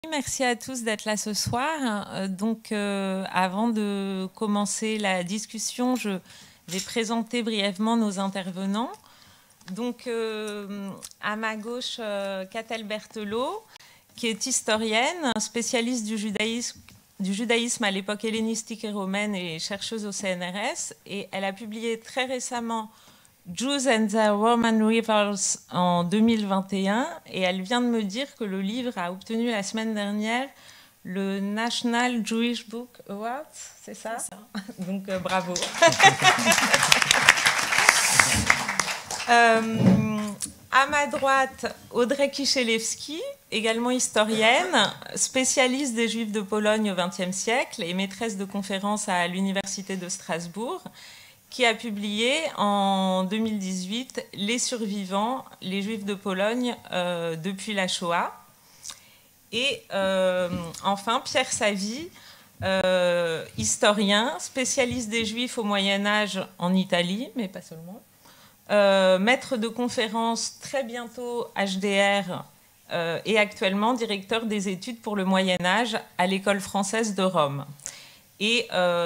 Merci à tous d'être là ce soir. Avant de commencer la discussion, je vais présenter brièvement nos intervenants. À ma gauche, Catel Berthelot, qui est historienne, spécialiste du judaïsme à l'époque hellénistique et romaine et chercheuse au CNRS. Et elle a publié très récemment Jews and the Roman Rivals en 2021, et elle vient de me dire que le livre a obtenu la semaine dernière le National Jewish Book Award, c'est ça? C'est ça. Donc bravo. À ma droite, Audrey Kichelewski, également historienne, spécialiste des Juifs de Pologne au XXe siècle et maîtresse de conférences à l'Université de Strasbourg, qui a publié en 2018 « Les survivants, les Juifs de Pologne depuis la Shoah ». Et enfin, Pierre Savy, historien, spécialiste des Juifs au Moyen-Âge en Italie, mais pas seulement, maître de conférences très bientôt HDR et actuellement directeur des études pour le Moyen-Âge à l'École française de Rome. Et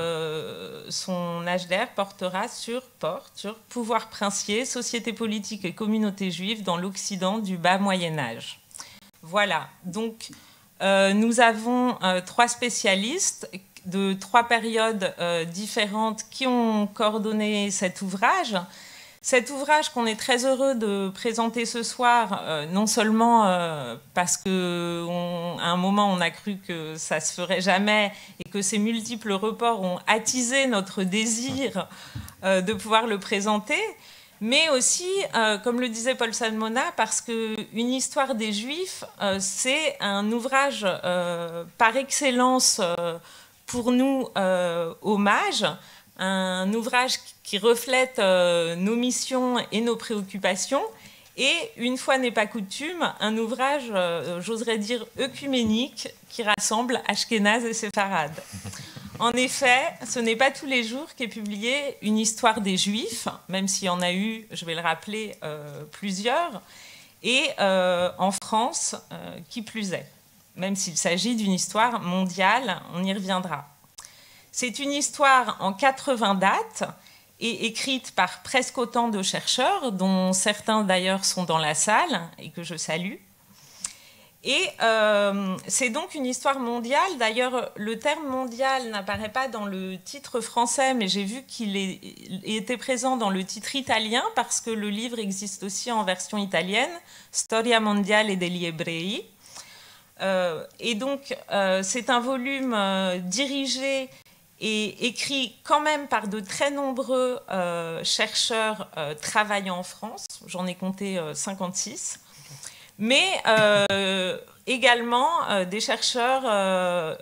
son HDR portera sur pouvoir princier, société politique et communauté juive dans l'Occident du bas Moyen-Âge. Voilà, donc nous avons trois spécialistes de trois périodes différentes qui ont coordonné cet ouvrage. Cet ouvrage qu'on est très heureux de présenter ce soir, non seulement parce qu'à un moment on a cru que ça se ferait jamais et que ces multiples reports ont attisé notre désir de pouvoir le présenter, mais aussi, comme le disait Paul Salmona, parce qu'une histoire des Juifs, c'est un ouvrage par excellence pour nous hommage, un ouvrage qui reflète nos missions et nos préoccupations, et une fois n'est pas coutume, un ouvrage, j'oserais dire, œcuménique, qui rassemble Ashkénazes et Séfarades. En effet, ce n'est pas tous les jours qu'est publiée une histoire des Juifs, même s'il y en a eu, je vais le rappeler, plusieurs, et en France, qui plus est, même s'il s'agit d'une histoire mondiale, on y reviendra. C'est une histoire en 80 dates et écrite par presque autant de chercheurs, dont certains d'ailleurs sont dans la salle et que je salue. Et c'est donc une histoire mondiale. D'ailleurs, le terme mondial n'apparaît pas dans le titre français, mais j'ai vu qu'il était présent dans le titre italien parce que le livre existe aussi en version italienne, Storia mondiale degli ebrei. Et donc, c'est un volume dirigé et écrit quand même par de très nombreux chercheurs travaillant en France. J'en ai compté 56. Mais également des chercheurs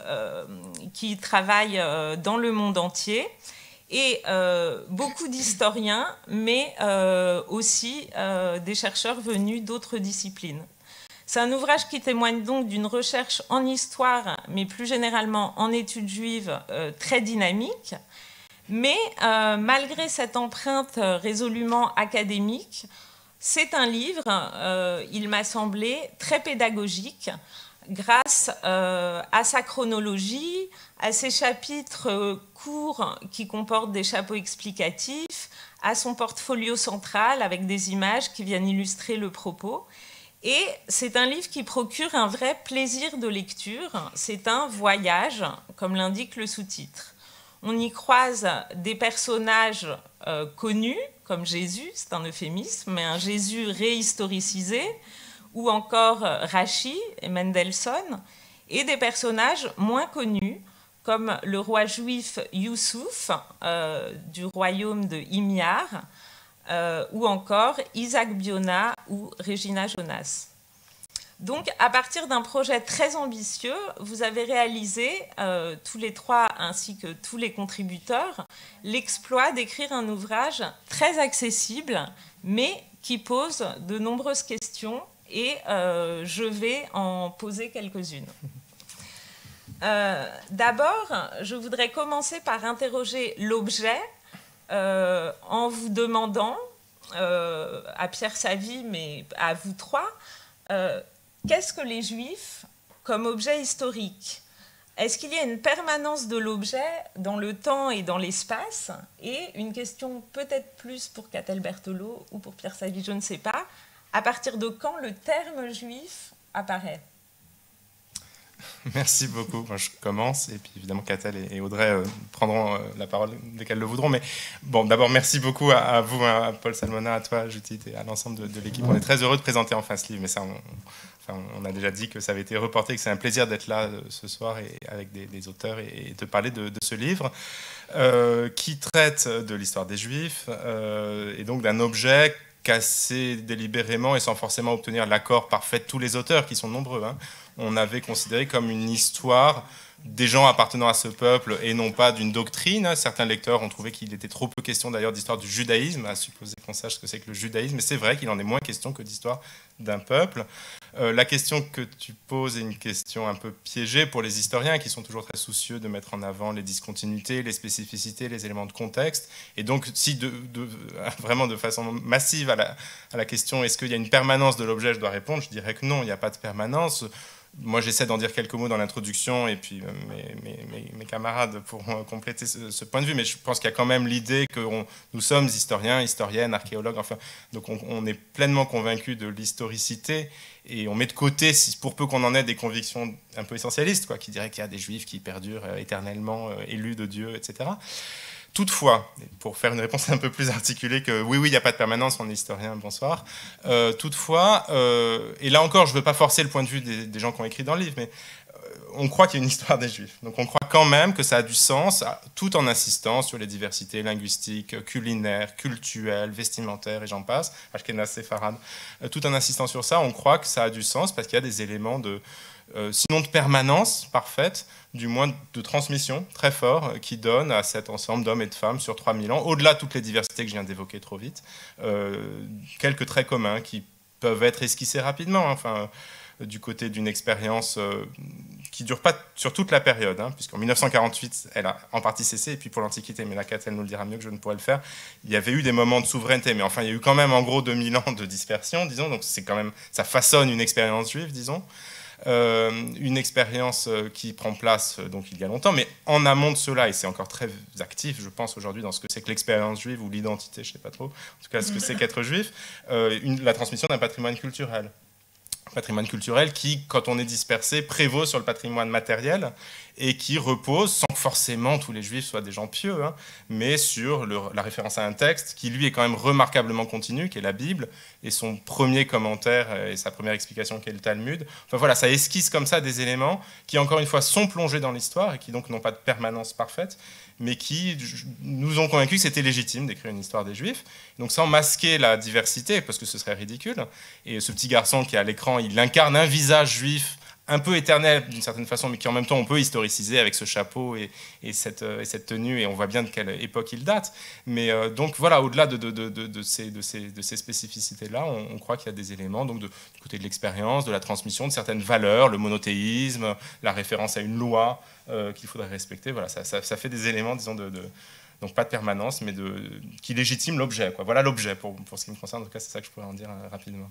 qui travaillent dans le monde entier et beaucoup d'historiens, mais aussi des chercheurs venus d'autres disciplines. C'est un ouvrage qui témoigne donc d'une recherche en histoire, mais plus généralement en études juives, très dynamique. Mais malgré cette empreinte résolument académique, c'est un livre, il m'a semblé, très pédagogique, grâce à sa chronologie, à ses chapitres courts qui comportent des chapeaux explicatifs, à son portfolio central avec des images qui viennent illustrer le propos. Et c'est un livre qui procure un vrai plaisir de lecture. C'est un voyage, comme l'indique le sous-titre. On y croise des personnages connus, comme Jésus, c'est un euphémisme, mais un Jésus réhistoricisé, ou encore Rachi et Mendelssohn, et des personnages moins connus, comme le roi juif Youssouf du royaume de Himyar, ou encore Isaac Biona ou Regina Jonas. Donc, à partir d'un projet très ambitieux, vous avez réalisé, tous les trois ainsi que tous les contributeurs, l'exploit d'écrire un ouvrage très accessible, mais qui pose de nombreuses questions, et je vais en poser quelques-unes. D'abord, je voudrais commencer par interroger l'objet, en vous demandant, à Pierre Savy, mais à vous trois, qu'est-ce que les Juifs comme objet historique, est-ce qu'il y a une permanence de l'objet dans le temps et dans l'espace? Et une question peut-être plus pour Catel Berthelot ou pour Pierre Savy, je ne sais pas, à partir de quand le terme juif apparaît? Merci beaucoup. Moi, je commence, et puis évidemment Catel et Audrey prendront la parole dès qu'elles le voudront. Mais bon, d'abord, merci beaucoup à vous, à Paul Salmona, à toi, Judith, et à l'ensemble de l'équipe. On est très heureux de présenter Enfin ce livre, mais ça, on a déjà dit que ça avait été reporté, que c'est un plaisir d'être là ce soir et avec des auteurs et de parler de ce livre qui traite de l'histoire des Juifs et donc d'un objet qu'assez délibérément et sans forcément obtenir l'accord parfait de tous les auteurs, qui sont nombreux, hein, on avait considéré comme une histoire des gens appartenant à ce peuple et non pas d'une doctrine. Certains lecteurs ont trouvé qu'il était trop peu question d'ailleurs d'histoire du judaïsme, à supposer qu'on sache ce que c'est que le judaïsme, mais c'est vrai qu'il en est moins question que d'histoire d'un peuple. La question que tu poses est une question un peu piégée pour les historiens qui sont toujours très soucieux de mettre en avant les discontinuités, les spécificités, les éléments de contexte. Et donc, si vraiment de façon massive à la question est-ce qu'il y a une permanence de l'objet, je dois répondre, je dirais que non, il n'y a pas de permanence. Moi, j'essaie d'en dire quelques mots dans l'introduction et puis mes camarades pourront compléter ce point de vue, mais je pense qu'il y a quand même l'idée que nous sommes historiens, historiennes, archéologues, enfin, donc on est pleinement convaincus de l'historicité et on met de côté, pour peu qu'on en ait, des convictions un peu essentialistes, quoi, qui diraient qu'il y a des juifs qui perdurent éternellement, élus de Dieu, etc. Toutefois, pour faire une réponse un peu plus articulée que oui, il n'y a pas de permanence, on est historien, bonsoir. Toutefois, et là encore, je ne veux pas forcer le point de vue des gens qui ont écrit dans le livre, mais on croit qu'il y a une histoire des Juifs. Donc on croit quand même que ça a du sens, tout en insistant sur les diversités linguistiques, culinaires, cultuelles, vestimentaires, et j'en passe, Ashkenaz, Séfarade. Tout en insistant sur ça, on croit que ça a du sens parce qu'il y a des éléments sinon de permanence parfaite, du moins de transmission très fort, qui donne à cet ensemble d'hommes et de femmes sur 3000 ans, au-delà de toutes les diversités que je viens d'évoquer trop vite, quelques traits communs qui peuvent être esquissés rapidement, enfin, du côté d'une expérience qui ne dure pas sur toute la période, hein, puisqu'en 1948, elle a en partie cessé, et puis pour l'Antiquité, mais la Catel nous le dira mieux que je ne pourrais le faire, il y avait eu des moments de souveraineté, mais enfin, il y a eu quand même en gros 2000 ans de dispersion, disons, donc c'est quand même, ça façonne une expérience juive, disons. Une expérience qui prend place donc il y a longtemps, mais en amont de cela, et c'est encore très actif, je pense, aujourd'hui, dans ce que c'est que l'expérience juive ou l'identité, je ne sais pas trop, en tout cas ce que c'est qu'être juif, la transmission d'un patrimoine culturel. Patrimoine culturel qui, quand on est dispersé, prévaut sur le patrimoine matériel et qui repose, sans que forcément tous les juifs soient des gens pieux, hein, mais sur la référence à un texte qui, lui, est quand même remarquablement continu, qui est la Bible, et son premier commentaire et sa première explication qui est le Talmud. Enfin voilà, ça esquisse comme ça des éléments qui, encore une fois, sont plongés dans l'histoire et qui donc n'ont pas de permanence parfaite, mais qui nous ont convaincus que c'était légitime d'écrire une histoire des Juifs. Donc sans masquer la diversité, parce que ce serait ridicule. Et ce petit garçon qui est à l'écran, il incarne un visage juif un peu éternel d'une certaine façon, mais qui en même temps on peut historiciser avec ce chapeau et cette tenue, et on voit bien de quelle époque il date. Mais donc voilà, au-delà de ces spécificités-là, on croit qu'il y a des éléments donc du côté de l'expérience, de la transmission de certaines valeurs, le monothéisme, la référence à une loi qu'il faudrait respecter. Voilà, ça fait des éléments, disons, donc pas de permanence, mais qui légitiment l'objet, quoi. Voilà l'objet pour ce qui me concerne. En tout cas, c'est ça que je pourrais en dire rapidement.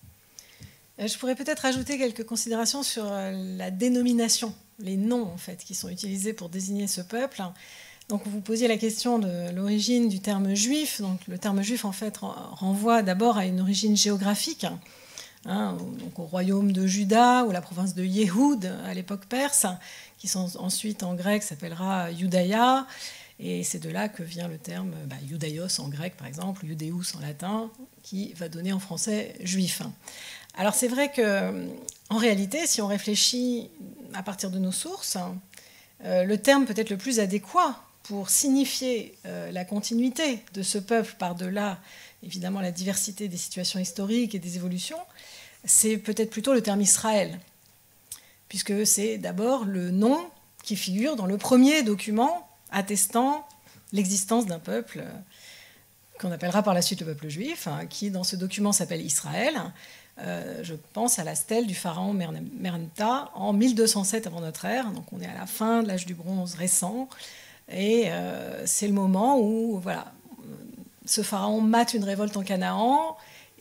Je pourrais peut-être ajouter quelques considérations sur la dénomination, les noms en fait, qui sont utilisés pour désigner ce peuple. Donc vous posiez la question de l'origine du terme juif. Donc le terme juif en fait renvoie d'abord à une origine géographique, hein, donc au royaume de Juda ou la province de Yéhoud à l'époque perse, qui sont ensuite en grec s'appellera Judaïa. Et c'est de là que vient le terme Judaios en grec par exemple, Judéus en latin, qui va donner en français juif. Alors c'est vrai qu'en réalité, si on réfléchit à partir de nos sources, le terme peut-être le plus adéquat pour signifier la continuité de ce peuple par-delà, évidemment, la diversité des situations historiques et des évolutions, c'est peut-être plutôt le terme Israël, puisque c'est d'abord le nom qui figure dans le premier document attestant l'existence d'un peuple qu'on appellera par la suite le peuple juif, qui dans ce document s'appelle Israël. Je pense à la stèle du pharaon Merneptah en 1207 avant notre ère, donc on est à la fin de l'âge du bronze récent, et c'est le moment où voilà, ce pharaon mate une révolte en Canaan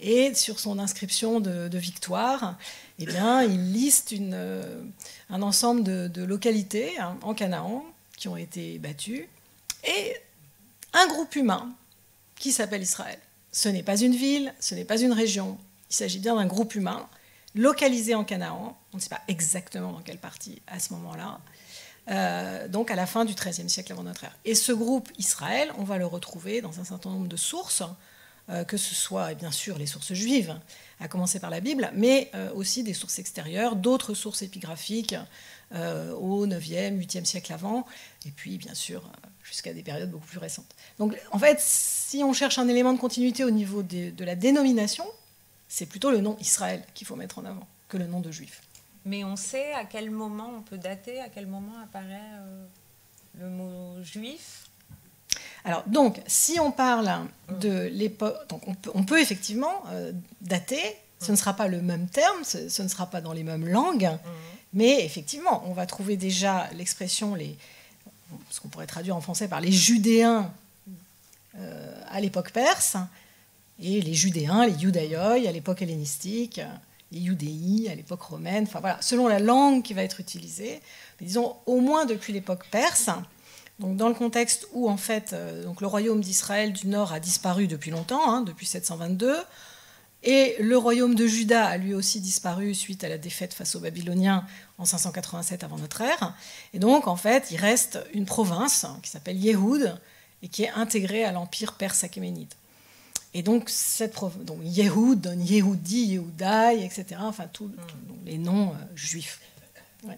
Et sur son inscription de victoire, eh bien, il liste un ensemble de localités en Canaan qui ont été battues et un groupe humain qui s'appelle Israël. Ce n'est pas une ville, ce n'est pas une région. Il s'agit bien d'un groupe humain localisé en Canaan. On ne sait pas exactement dans quelle partie à ce moment-là. Donc à la fin du XIIIe siècle avant notre ère. Et ce groupe Israël, on va le retrouver dans un certain nombre de sources, que ce soit bien sûr les sources juives, à commencer par la Bible, mais aussi des sources extérieures, d'autres sources épigraphiques au IXe, VIIIe siècle avant, et puis bien sûr jusqu'à des périodes beaucoup plus récentes. Donc en fait, si on cherche un élément de continuité au niveau de la dénomination, c'est plutôt le nom Israël qu'il faut mettre en avant que le nom de juif. Mais on sait à quel moment on peut dater, à quel moment apparaît le mot juif. Alors donc, si on parle de l'époque, donc on peut effectivement dater. Ce ne sera pas le même terme, ce ne sera pas dans les mêmes langues, mais effectivement, on va trouver déjà l'expression, ce qu'on pourrait traduire en français par les Judéens à l'époque perse, et les Judéens, les Iudaioi à l'époque hellénistique, les Iudéi à l'époque romaine, enfin voilà, selon la langue qui va être utilisée, mais disons au moins depuis l'époque perse. Donc dans le contexte où en fait donc le royaume d'Israël du Nord a disparu depuis longtemps, depuis 722, et le royaume de Juda a lui aussi disparu suite à la défaite face aux Babyloniens en 587 avant notre ère. Et donc en fait il reste une province qui s'appelle Yéhoud et qui est intégrée à l'empire perse achéménide. Et donc cette province, donc Yéhoud donne Yéhoudi, Yéhoudaï, etc. Enfin tous les noms juifs. Ouais.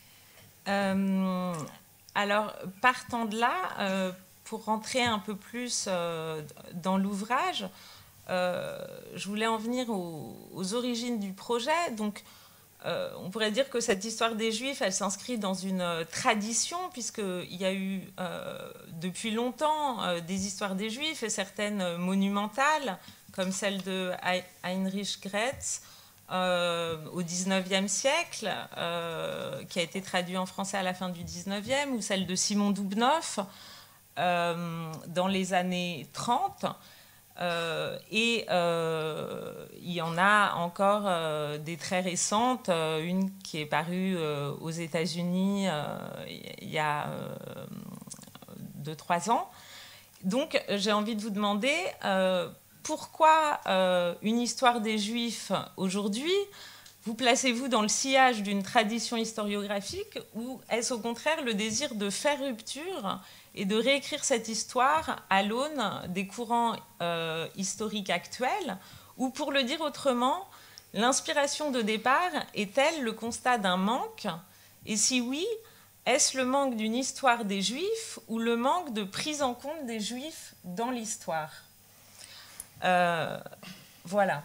Alors, partant de là, pour rentrer un peu plus dans l'ouvrage, je voulais en venir aux origines du projet. Donc, on pourrait dire que cette histoire des Juifs, elle s'inscrit dans une tradition, puisqu'il y a eu depuis longtemps des histoires des Juifs, et certaines monumentales, comme celle de Heinrich Gretz, au XIXe siècle, qui a été traduit en français à la fin du XIXe, ou celle de Simon Dubnoff dans les années 30. Et il y en a encore des très récentes, une qui est parue aux États-Unis il y a 2-3 ans. Donc j'ai envie de vous demander pourquoi une histoire des Juifs aujourd'hui? Vous placez-vous dans le sillage d'une tradition historiographique, ou est-ce au contraire le désir de faire rupture et de réécrire cette histoire à l'aune des courants historiques actuels? Ou pour le dire autrement, l'inspiration de départ est-elle le constat d'un manque? Et si oui, est-ce le manque d'une histoire des Juifs ou le manque de prise en compte des Juifs dans l'histoire? Voilà.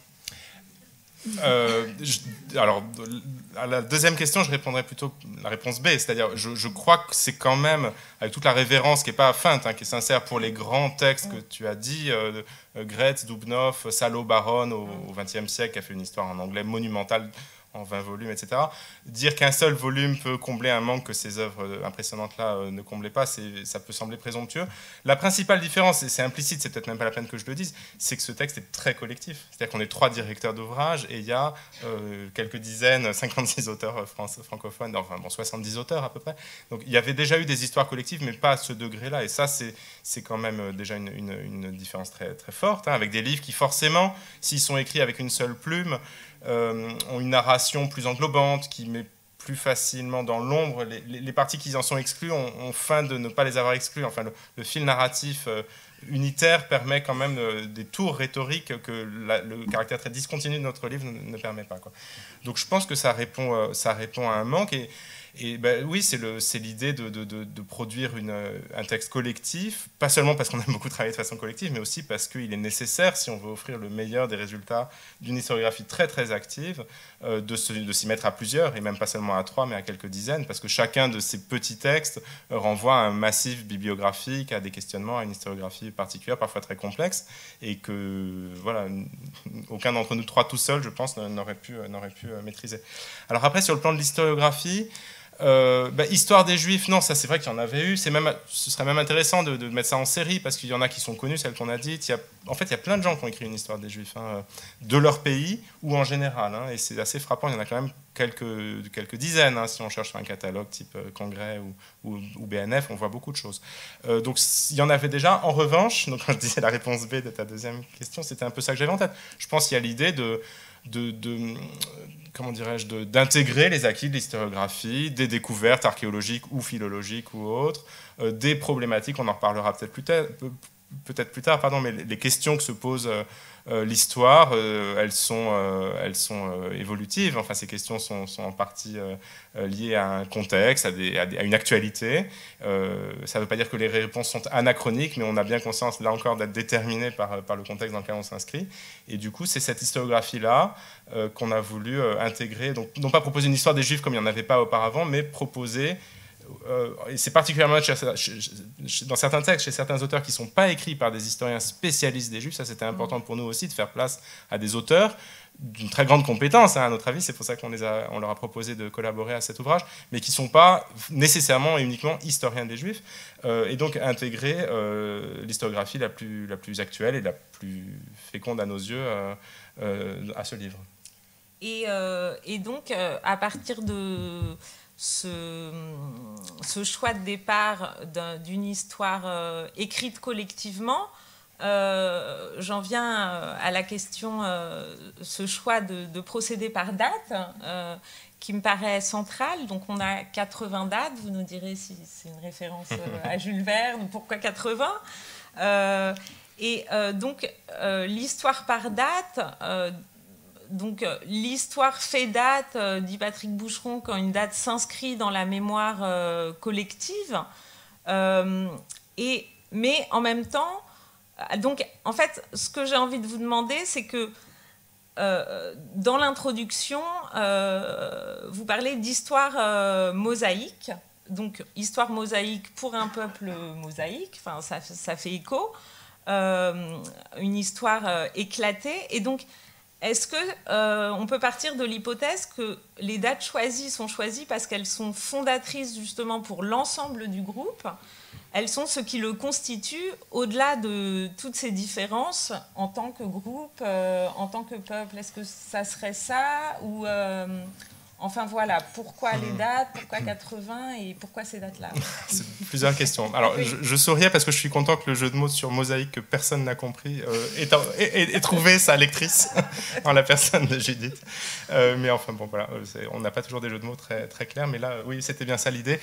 Alors, à la deuxième question, je répondrais plutôt la réponse B, c'est-à-dire je crois que c'est quand même, avec toute la révérence qui n'est pas feinte, qui est sincère pour les grands textes que tu as dit, Gretz, Dubnoff, Salo Baron au XXe siècle, qui a fait une histoire en anglais monumentale, en 20 volumes, etc. Dire qu'un seul volume peut combler un manque que ces œuvres impressionnantes-là ne comblaient pas, ça peut sembler présomptueux. La principale différence, et c'est implicite, c'est peut-être même pas la peine que je le dise, c'est que ce texte est très collectif. C'est-à-dire qu'on est 3 directeurs d'ouvrage et il y a quelques dizaines, 56 auteurs francophones, enfin bon, 70 auteurs à peu près. Donc il y avait déjà eu des histoires collectives, mais pas à ce degré-là. Et ça, c'est quand même déjà une différence très, très forte, avec des livres qui forcément, s'ils sont écrits avec une seule plume, ont une narration plus englobante, qui met plus facilement dans l'ombre. Les parties qui en sont exclues ont feint de ne pas les avoir exclues. Enfin, le fil narratif unitaire permet quand même des tours rhétoriques que le caractère très discontinu de notre livre ne permet pas, quoi. Donc je pense que ça répond à un manque. Et ben, oui, c'est l'idée de produire un texte collectif, pas seulement parce qu'on aime beaucoup travailler de façon collective, mais aussi parce qu'il est nécessaire, si on veut offrir le meilleur des résultats d'une historiographie très très active, de s'y mettre à plusieurs, et même pas seulement à 3, mais à quelques dizaines, parce que chacun de ces petits textes renvoie à un massif bibliographique, à des questionnements, à une historiographie particulière, parfois très complexe, et que voilà, aucun d'entre nous 3 tout seul, je pense, n'aurait pu maîtriser. Alors après, sur le plan de l'historiographie, Histoire des Juifs, non, ça c'est vrai qu'il y en avait eu. Ce serait même intéressant de mettre ça en série parce qu'il y en a qui sont connues, celles qu'on a dites. En fait, il y a plein de gens qui ont écrit une histoire des Juifs, de leur pays ou en général. Et c'est assez frappant. Il y en a quand même quelques dizaines. Si on cherche sur un catalogue type Congrès ou BNF, on voit beaucoup de choses. Donc il y en avait déjà. En revanche, donc, quand je disais la réponse B de ta deuxième question, c'était un peu ça que j'avais en tête. Je pense qu'il y a l'idée comment dirais-je, d'intégrer les acquis de l'historiographie, des découvertes archéologiques ou philologiques ou autres, des problématiques, on en reparlera peut-être plus tard, mais les questions que se pose l'histoire, elles sont évolutives. Enfin, ces questions sont en partie liées à un contexte, à une actualité. Ça ne veut pas dire que les réponses sont anachroniques, mais on a bien conscience, là encore, d'être déterminé par le contexte dans lequel on s'inscrit. Et du coup, c'est cette historiographie-là qu'on a voulu intégrer. Donc, non pas proposer une histoire des Juifs comme il n'y en avait pas auparavant, mais proposer... et c'est particulièrement dans certains textes, chez certains auteurs qui ne sont pas écrits par des historiens spécialistes des Juifs. Ça, c'était important pour nous aussi de faire place à des auteurs d'une très grande compétence, à notre avis. C'est pour ça qu'on leur a proposé de collaborer à cet ouvrage, mais qui ne sont pas nécessairement et uniquement historiens des Juifs. Et donc intégrer l'historiographie la plus actuelle et la plus féconde à nos yeux à ce livre. Et donc, à partir de... Ce choix de départ d'une histoire écrite collectivement, j'en viens à la question, ce choix de procéder par date, qui me paraît central. Donc on a 80 dates, vous nous direz si c'est une référence à Jules Verne, pourquoi 80 donc l'histoire par date... Donc, l'histoire fait date, dit Patrick Boucheron, quand une date s'inscrit dans la mémoire collective. Mais en même temps, donc, en fait, ce que j'ai envie de vous demander, c'est que dans l'introduction, vous parlez d'histoire mosaïque. Donc, histoire mosaïque pour un peuple mosaïque, enfin, ça fait écho. Une histoire éclatée. Et donc, est-ce qu'on peut partir de l'hypothèse que les dates choisies sont choisies parce qu'elles sont fondatrices justement pour l'ensemble du groupe? Elles sont ce qui le constitue au-delà de toutes ces différences en tant que groupe, en tant que peuple. Est-ce que ça serait ça ou enfin voilà, pourquoi les dates, pourquoi 80 et pourquoi ces dates-là? C'est plusieurs questions. Alors, je souriais parce que je suis content que le jeu de mots sur mosaïque que personne n'a compris ait trouvé sa lectrice en la personne de Judith. Mais enfin, bon, voilà, on n'a pas toujours des jeux de mots très, très clairs, mais là, oui, c'était bien ça l'idée.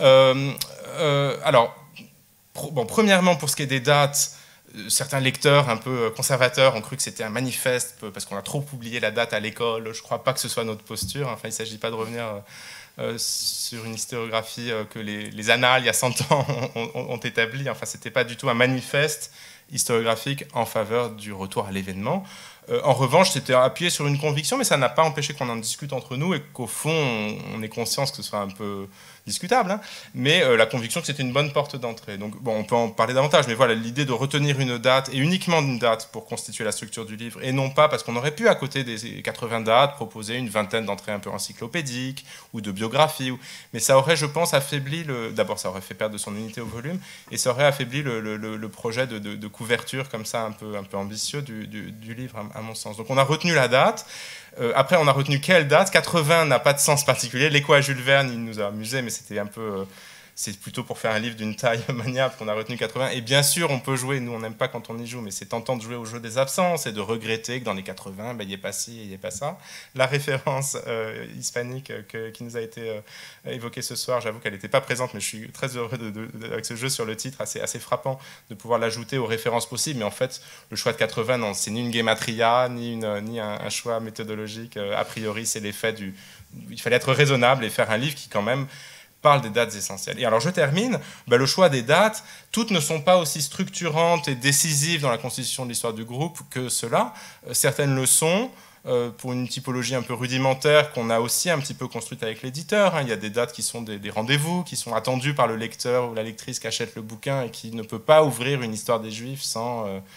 Alors, premièrement, pour ce qui est des dates, certains lecteurs un peu conservateurs ont cru que c'était un manifeste parce qu'on a trop publié la date à l'école. Je ne crois pas que ce soit notre posture. Enfin, il ne s'agit pas de revenir sur une historiographie que les annales, il y a 100 ans, ont établie. Enfin, ce n'était pas du tout un manifeste historiographique en faveur du retour à l'événement. En revanche, c'était appuyé sur une conviction, mais ça n'a pas empêché qu'on en discute entre nous et qu'au fond, on ait conscience que ce soit un peu discutable, hein, mais la conviction que c'était une bonne porte d'entrée. Donc, bon, on peut en parler davantage, mais voilà, l'idée de retenir une date, et uniquement une date pour constituer la structure du livre, et non pas parce qu'on aurait pu, à côté des 80 dates, proposer une vingtaine d'entrées un peu encyclopédiques, ou de biographies, mais ça aurait, je pense, affaibli, d'abord ça aurait fait perdre de son unité au volume, et ça aurait affaibli le projet de couverture comme ça, un peu ambitieux du livre, à mon sens. Donc on a retenu la date. Après, on a retenu quelle date? 80 n'a pas de sens particulier. L'écho à Jules Verne, il nous a amusés, mais c'était un peu... c'est plutôt pour faire un livre d'une taille maniable qu'on a retenu 80. Et bien sûr, on peut jouer, nous on n'aime pas quand on y joue, mais c'est tentant de jouer au jeu des absences et de regretter que dans les 80, il n'y ait pas ci, il n'y ait pas ça. La référence hispanique qui nous a été évoquée ce soir, j'avoue qu'elle n'était pas présente, mais je suis très heureux avec ce jeu sur le titre, assez frappant de pouvoir l'ajouter aux références possibles. Mais en fait, le choix de 80, non, c'est ni une gematria, ni un choix méthodologique. A priori, c'est l'effet du... Il fallait être raisonnable et faire un livre qui, quand même, parle des dates essentielles. Et alors je termine, le choix des dates, toutes ne sont pas aussi structurantes et décisives dans la constitution de l'histoire du groupe que cela. Certaines le sont, pour une typologie un peu rudimentaire qu'on a aussi un petit peu construite avec l'éditeur. Il y a des dates qui sont des rendez-vous, qui sont attendus par le lecteur ou la lectrice qui achète le bouquin et qui ne peut pas ouvrir une histoire des Juifs sans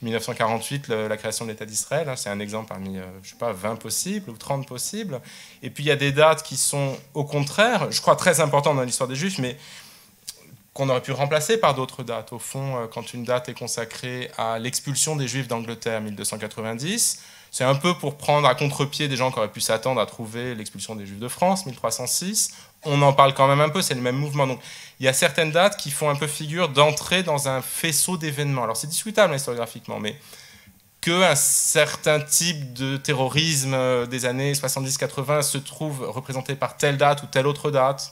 1948, la création de l'État d'Israël, c'est un exemple parmi, je sais pas, 20 possibles ou 30 possibles. Et puis il y a des dates qui sont, au contraire, je crois très importantes dans l'histoire des Juifs, mais qu'on aurait pu remplacer par d'autres dates. Au fond, quand une date est consacrée à l'expulsion des Juifs d'Angleterre, 1290, c'est un peu pour prendre à contre-pied des gens qui auraient pu s'attendre à trouver l'expulsion des Juifs de France, 1306. On en parle quand même un peu, c'est le même mouvement. Donc, il y a certaines dates qui font un peu figure d'entrer dans un faisceau d'événements. Alors, c'est discutable historiographiquement, mais qu'un certain type de terrorisme des années 70-80 se trouve représenté par telle date ou telle autre date,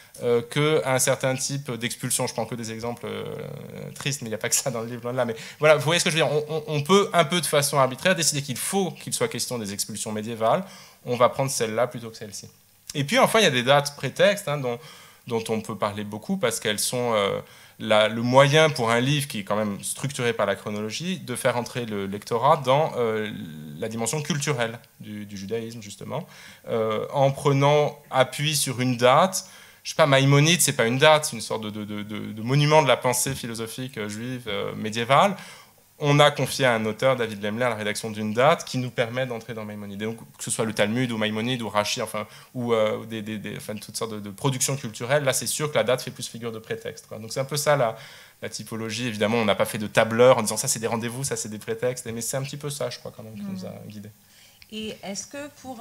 qu'un certain type d'expulsion. Je prends que des exemples tristes, mais il n'y a pas que ça dans le livre, loin de là. Mais voilà, vous voyez ce que je veux dire. On peut, un peu de façon arbitraire, décider qu'il faut qu'il soit question des expulsions médiévales. On va prendre celle-là plutôt que celle-ci. Et puis, enfin, il y a des dates prétextes dont on peut parler beaucoup parce qu'elles sont le moyen pour un livre qui est quand même structuré par la chronologie de faire entrer le lectorat dans la dimension culturelle du judaïsme, justement, en prenant appui sur une date. Je sais pas, Maïmonide, c'est pas une date, c'est une sorte de monument de la pensée philosophique juive médiévale. On a confié à un auteur, David Lemler, la rédaction d'une date qui nous permet d'entrer dans Maïmonide. Et donc, que ce soit le Talmud ou Maïmonide ou Rashi, ou toutes sortes de productions culturelles, là, c'est sûr que la date fait plus figure de prétexte, quoi. Donc, c'est un peu ça la typologie. Évidemment, on n'a pas fait de tableur en disant ça, c'est des rendez-vous, ça, c'est des prétextes. Mais c'est un petit peu ça, je crois, quand même, qui nous a guidés. Et est-ce que pour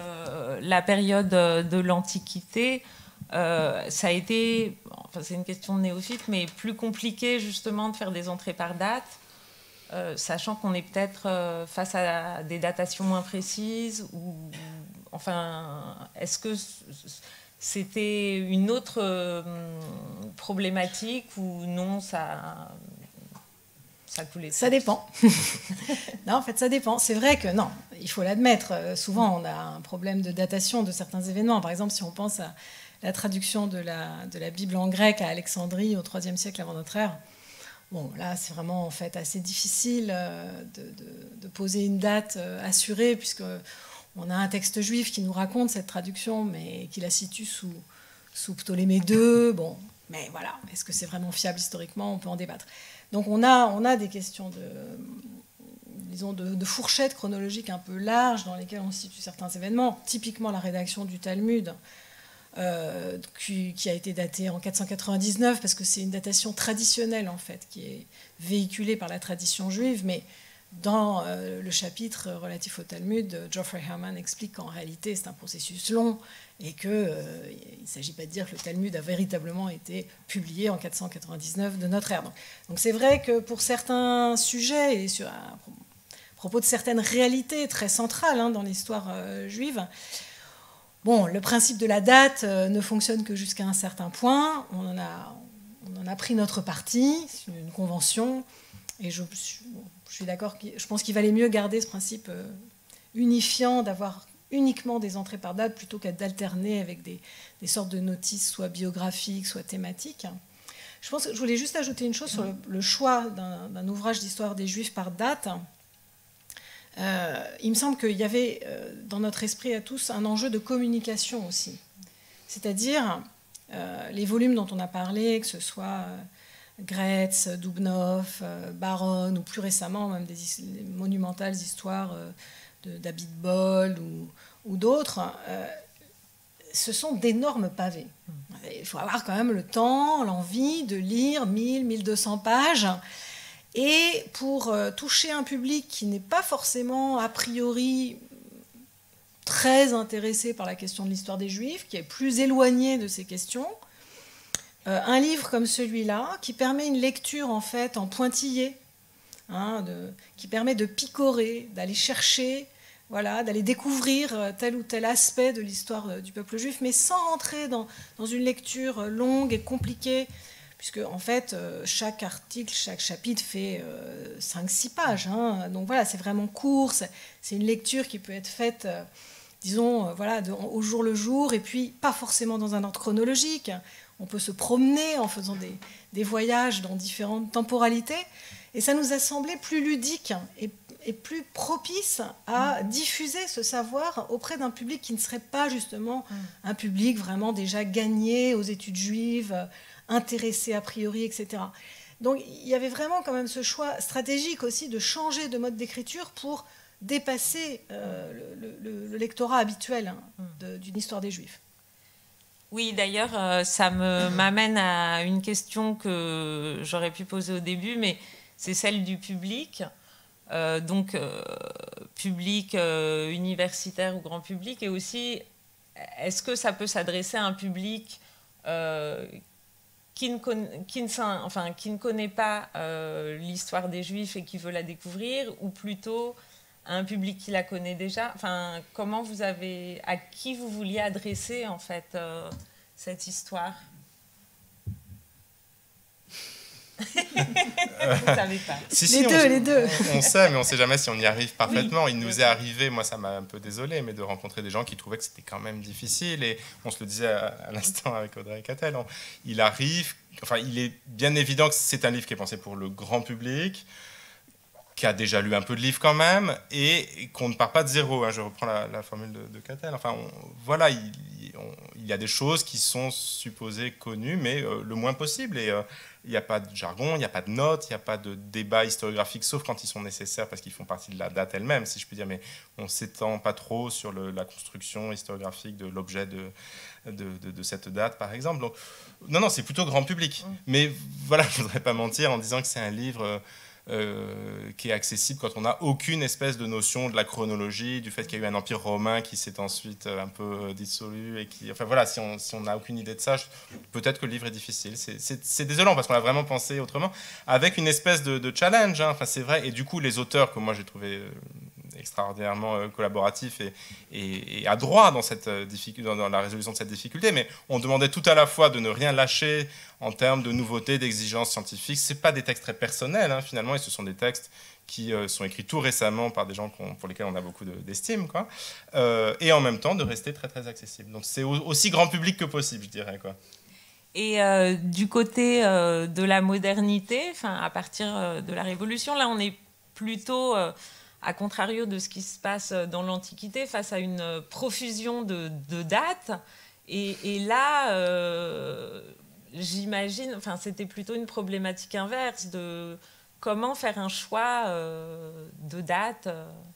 la période de l'Antiquité, ça a été, enfin c'est une question de néophyte, mais plus compliqué justement de faire des entrées par date, sachant qu'on est peut-être face à des datations moins précises, ou enfin, est-ce que c'était une autre problématique ou non, ça coulait? Ça dépend. Non, en fait, ça dépend. C'est vrai que, non, il faut l'admettre, souvent on a un problème de datation de certains événements. Par exemple, si on pense à la traduction de la Bible en grec à Alexandrie au IIIe siècle avant notre ère. Bon, là, c'est vraiment en fait assez difficile de poser une date assurée, puisqu'on a un texte juif qui nous raconte cette traduction, mais qui la situe sous Ptolémée II. Bon, mais voilà, est-ce que c'est vraiment fiable historiquement? On peut en débattre. Donc on a des questions de fourchettes chronologiques un peu larges dans lesquelles on situe certains événements. Typiquement la rédaction du Talmud, qui a été datée en 499, parce que c'est une datation traditionnelle, en fait, qui est véhiculée par la tradition juive, mais dans le chapitre relatif au Talmud, Geoffrey Herman explique qu'en réalité, c'est un processus long et qu'il ne s'agit pas de dire que le Talmud a véritablement été publié en 499 de notre ère. Donc c'est vrai que pour certains sujets et à propos de certaines réalités très centrales dans l'histoire juive, bon, le principe de la date ne fonctionne que jusqu'à un certain point. On en a pris notre parti, c'est une convention, et je suis d'accord, je pense qu'il valait mieux garder ce principe unifiant, d'avoir uniquement des entrées par date, plutôt qu'à d'alterner avec des sortes de notices, soit biographiques, soit thématiques. Je voulais juste ajouter une chose sur le choix d'un ouvrage d'histoire des Juifs par date. Il me semble qu'il y avait dans notre esprit à tous un enjeu de communication aussi. C'est-à-dire les volumes dont on a parlé, que ce soit Gretz, Dubnow, Baron, ou plus récemment même des monumentales histoires d'Abit Bol ou d'autres, ce sont d'énormes pavés. Il faut avoir quand même le temps, l'envie de lire 1000, 1200 pages. Et pour toucher un public qui n'est pas forcément a priori très intéressé par la question de l'histoire des Juifs, qui est plus éloigné de ces questions, un livre comme celui-là, qui permet une lecture en fait en pointillé, qui permet de picorer, d'aller chercher, voilà, d'aller découvrir tel ou tel aspect de l'histoire du peuple juif, mais sans entrer dans une lecture longue et compliquée, puisque en fait chaque article, chaque chapitre fait 5-6 pages. Donc voilà, c'est vraiment court, c'est une lecture qui peut être faite, disons, voilà, au jour le jour, et puis pas forcément dans un ordre chronologique. On peut se promener en faisant des voyages dans différentes temporalités, et ça nous a semblé plus ludique et plus propice à diffuser ce savoir auprès d'un public qui ne serait pas justement un public vraiment déjà gagné aux études juives, intéressé a priori, etc. Donc il y avait vraiment quand même ce choix stratégique aussi de changer de mode d'écriture pour dépasser le lectorat habituel d'une histoire des Juifs. Oui, d'ailleurs, ça m'amène à une question que j'aurais pu poser au début, mais c'est celle du public. Public universitaire ou grand public, et aussi, est-ce que ça peut s'adresser à un public qui ne connaît pas l'histoire des Juifs et qui veut la découvrir, ou plutôt à un public qui la connaît déjà? Enfin, à qui vous vouliez adresser en fait cette histoire? Vous ne savez pas. Les deux. On sait, mais on ne sait jamais si on y arrive parfaitement. Oui, il nous est arrivé, moi ça m'a un peu désolé, mais de rencontrer des gens qui trouvaient que c'était quand même difficile. Et on se le disait à l'instant avec Audrey et Catel. Il est bien évident que c'est un livre qui est pensé pour le grand public, qui a déjà lu un peu de livres quand même, et qu'on ne part pas de zéro. Hein. Je reprends la formule de Catel. Enfin, voilà, il y a des choses qui sont supposées connues, mais le moins possible. Et il n'y a pas de jargon, il n'y a pas de notes, il n'y a pas de débat historiographique, sauf quand ils sont nécessaires, parce qu'ils font partie de la date elle-même, si je puis dire. Mais on ne s'étend pas trop sur la construction historiographique de l'objet de cette date, par exemple. Donc, non, c'est plutôt grand public. Mais voilà, je ne voudrais pas mentir en disant que c'est un livre... qui est accessible quand on n'a aucune espèce de notion de la chronologie, du fait qu'il y a eu un empire romain qui s'est ensuite un peu dissolu, et qui, enfin voilà, si on n'a aucune idée de ça, peut-être que le livre est difficile. C'est désolant parce qu'on a vraiment pensé autrement, avec une espèce de challenge, hein. Enfin, c'est vrai, et du coup les auteurs que moi j'ai trouvé extraordinairement collaboratifs et adroits dans la résolution de cette difficulté, mais on demandait tout à la fois de ne rien lâcher en termes de nouveautés, d'exigences scientifiques. Ce n'est pas des textes très personnels, hein, finalement, et ce sont des textes qui sont écrits tout récemment par des gens pour lesquels on a beaucoup d'estime, quoi. Et en même temps de rester très très accessible. Donc c'est aussi grand public que possible, je dirais, quoi. Et du côté de la modernité, à partir de la Révolution, là on est plutôt... à contrario de ce qui se passe dans l'Antiquité, face à une profusion de dates. Et là, j'imagine, c'était plutôt une problématique inverse de comment faire un choix de date.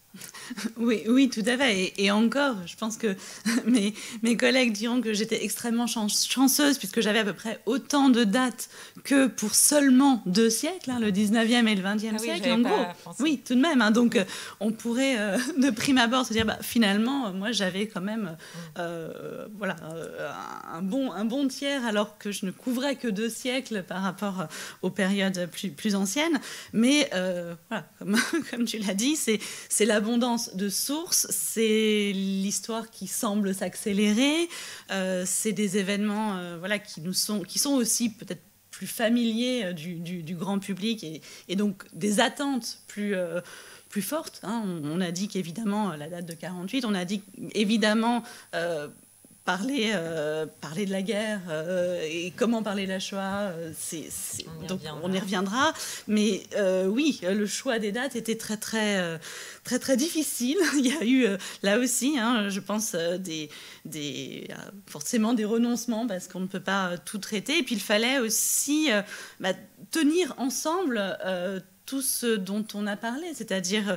Oui, tout à fait. Et encore, je pense que mes collègues diront que j'étais extrêmement chanceuse, puisque j'avais à peu près autant de dates que pour seulement 2 siècles, hein, le 19e et le 20e siècle. En gros, oui, tout de même. Hein, donc, on pourrait, de prime abord, se dire, finalement, moi, j'avais quand même un bon tiers, alors que je ne couvrais que 2 siècles par rapport aux périodes plus anciennes. Mais, voilà, comme tu l'as dit, c'est l'abondance de sources, c'est l'histoire qui semble s'accélérer, c'est des événements qui sont aussi peut-être plus familiers du grand public et donc des attentes plus fortes. Hein. On a dit qu'évidemment, la date de 48, on a dit évidemment... Parler de la guerre et comment parler de la Shoah, on y reviendra. Mais oui, le choix des dates était très, très, très, très difficile. Il y a eu, là aussi, hein, je pense, forcément des renoncements parce qu'on ne peut pas tout traiter. Et puis, il fallait aussi tenir ensemble tout ce dont on a parlé, c'est-à-dire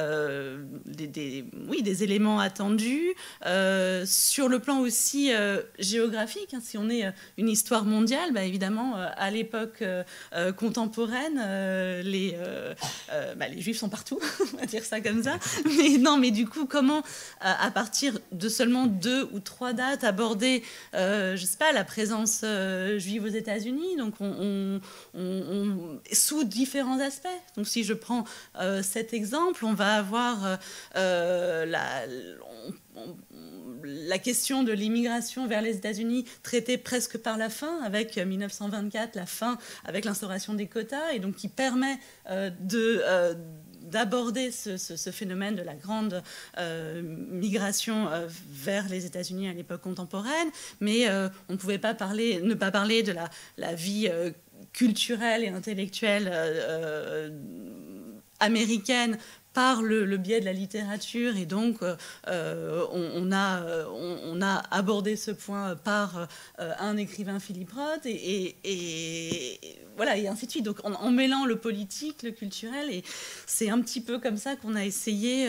des éléments attendus, sur le plan aussi géographique. Hein, si on est une histoire mondiale, évidemment, à l'époque contemporaine, les Juifs sont partout, on va dire ça comme ça. Mais du coup, comment, à partir de seulement 2 ou 3 dates, aborder, je sais pas, la présence juive aux États-Unis, donc on sous différents aspects. Donc, si je prends cet exemple, on va avoir la question de l'immigration vers les États-Unis traitée presque par la fin, avec 1924, la fin avec l'instauration des quotas, et donc qui permet d'aborder ce phénomène de la grande migration vers les États-Unis à l'époque contemporaine, mais on ne pouvait pas ne pas parler de la vie culturelle et intellectuelle américaine par le biais de la littérature, et donc on a abordé ce point par un écrivain, Philippe Roth, et voilà, et ainsi de suite. Donc en mêlant le politique, le culturel, et c'est un petit peu comme ça qu'on a essayé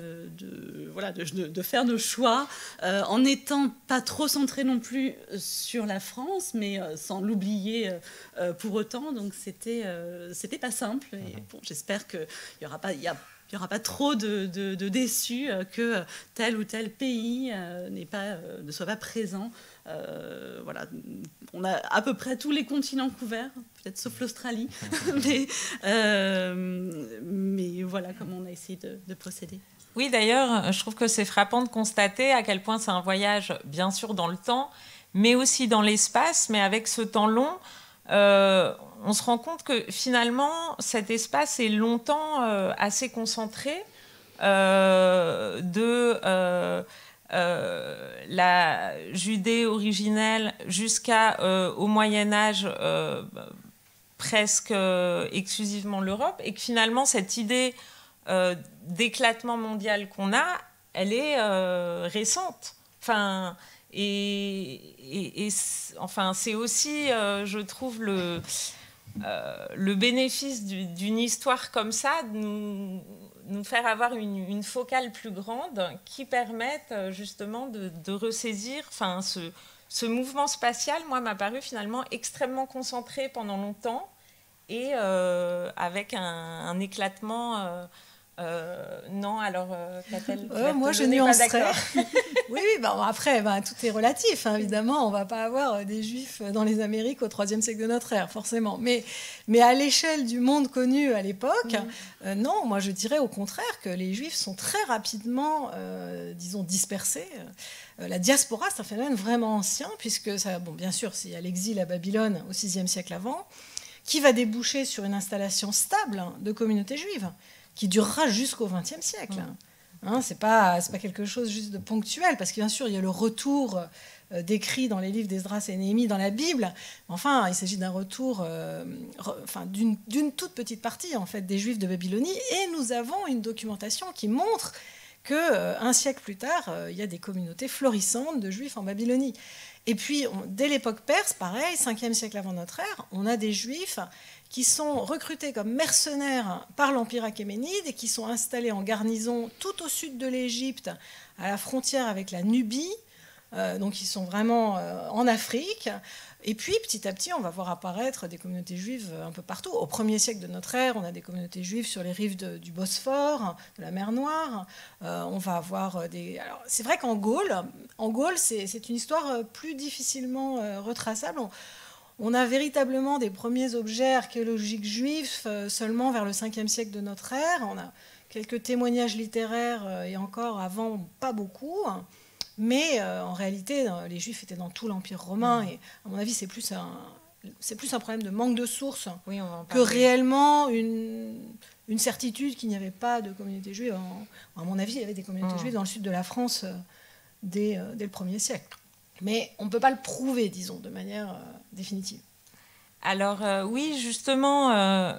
de faire nos choix, en n'étant pas trop centré non plus sur la France, mais sans l'oublier pour autant. Donc c'était pas simple, et bon, j'espère qu'il n'y aura pas trop de déçus, que tel ou tel pays ne soit pas présent. Voilà, on a à peu près tous les continents couverts, peut-être sauf l'Australie, mais voilà comment on a essayé de procéder. Oui, d'ailleurs, je trouve que c'est frappant de constater à quel point c'est un voyage, bien sûr, dans le temps, mais aussi dans l'espace, mais avec ce temps long. On se rend compte que finalement, cet espace est longtemps assez concentré de la Judée originelle jusqu'au Moyen-Âge, presque exclusivement l'Europe, et que finalement, cette idée d'éclatement mondial qu'on a, elle est récente. Enfin... Enfin, c'est aussi, je trouve, le bénéfice d'une histoire comme ça, de nous faire avoir une focale plus grande qui permette justement de ressaisir. Enfin, ce mouvement spatial, moi, m'a paru finalement extrêmement concentré pendant longtemps et avec un éclatement... non, alors, moi je nuancerais. Oui, après, tout est relatif, hein, évidemment. On ne va pas avoir des Juifs dans les Amériques au IIIe siècle de notre ère, forcément. Mais à l'échelle du monde connu à l'époque, non, moi je dirais au contraire que les Juifs sont très rapidement, disons, dispersés. La diaspora, c'est un phénomène vraiment ancien, puisque, bien sûr, il y a l'exil à Babylone au VIe siècle avant, qui va déboucher sur une installation stable de communautés juives, qui durera jusqu'au XXe siècle. Hein, c'est pas quelque chose juste de ponctuel, parce que bien sûr, il y a le retour décrit dans les livres d'Esdras et Néhémie dans la Bible. Enfin, il s'agit d'un retour d'une toute petite partie en fait, des Juifs de Babylonie, et nous avons une documentation qui montre qu'un siècle plus tard, il y a des communautés florissantes de Juifs en Babylonie. Et puis, dès l'époque perse, pareil, 5e siècle avant notre ère, on a des Juifs qui sont recrutés comme mercenaires par l'Empire achéménide et qui sont installés en garnison tout au sud de l'Égypte, à la frontière avec la Nubie. Donc ils sont vraiment en Afrique. Et puis petit à petit, on va voir apparaître des communautés juives un peu partout. Au 1er siècle de notre ère, on a des communautés juives sur les rives du Bosphore, de la mer Noire. On va avoir des... Alors c'est vrai qu'en Gaule, c'est une histoire plus difficilement retraçable. On a véritablement des premiers objets archéologiques juifs seulement vers le 5e siècle de notre ère. On a quelques témoignages littéraires et encore avant, pas beaucoup. Mais en réalité, les Juifs étaient dans tout l'Empire romain. Et à mon avis, c'est plus un problème de manque de sources que réellement une certitude qu'il n'y avait pas de communauté juive. À mon avis, il y avait des communautés juives dans le sud de la France dès le 1er siècle. Mais on ne peut pas le prouver, disons, de manière définitive. Alors oui, justement,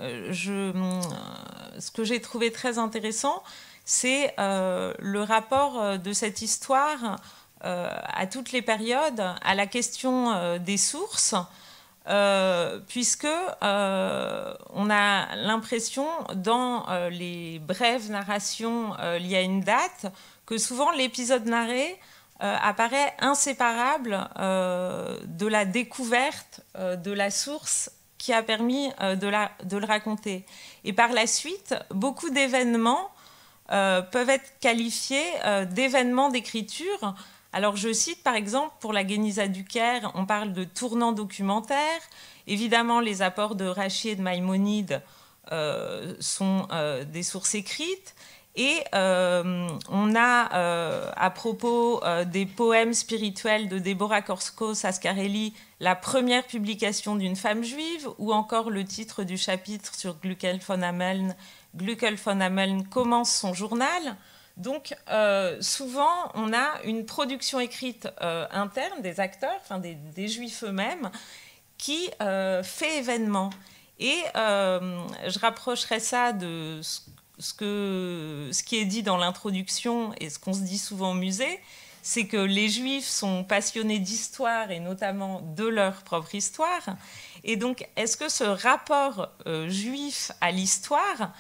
ce que j'ai trouvé très intéressant, c'est le rapport de cette histoire à toutes les périodes, à la question des sources, puisque on a l'impression, dans les brèves narrations liées à une date, que souvent l'épisode narré apparaît inséparable de la découverte de la source qui a permis de le raconter. Et par la suite, beaucoup d'événements peuvent être qualifiés d'événements d'écriture. Alors je cite par exemple, pour la Guéniza du Caire, on parle de tournant documentaire. Évidemment, les apports de Rachi et de Maïmonide sont des sources écrites. Et on a, à propos des poèmes spirituels de Deborah Korskos-Ascarelli, la première publication d'une femme juive, ou encore le titre du chapitre sur Gluckel von Hameln, Gluckel von Hameln commence son journal. Donc, souvent, on a une production écrite interne des acteurs, enfin des juifs eux-mêmes, qui fait événement. Et je rapprocherais ça de ce qui est dit dans l'introduction et ce qu'on se dit souvent au musée, c'est que les Juifs sont passionnés d'histoire et notamment de leur propre histoire. Et donc, est-ce que ce rapport juif à l'histoire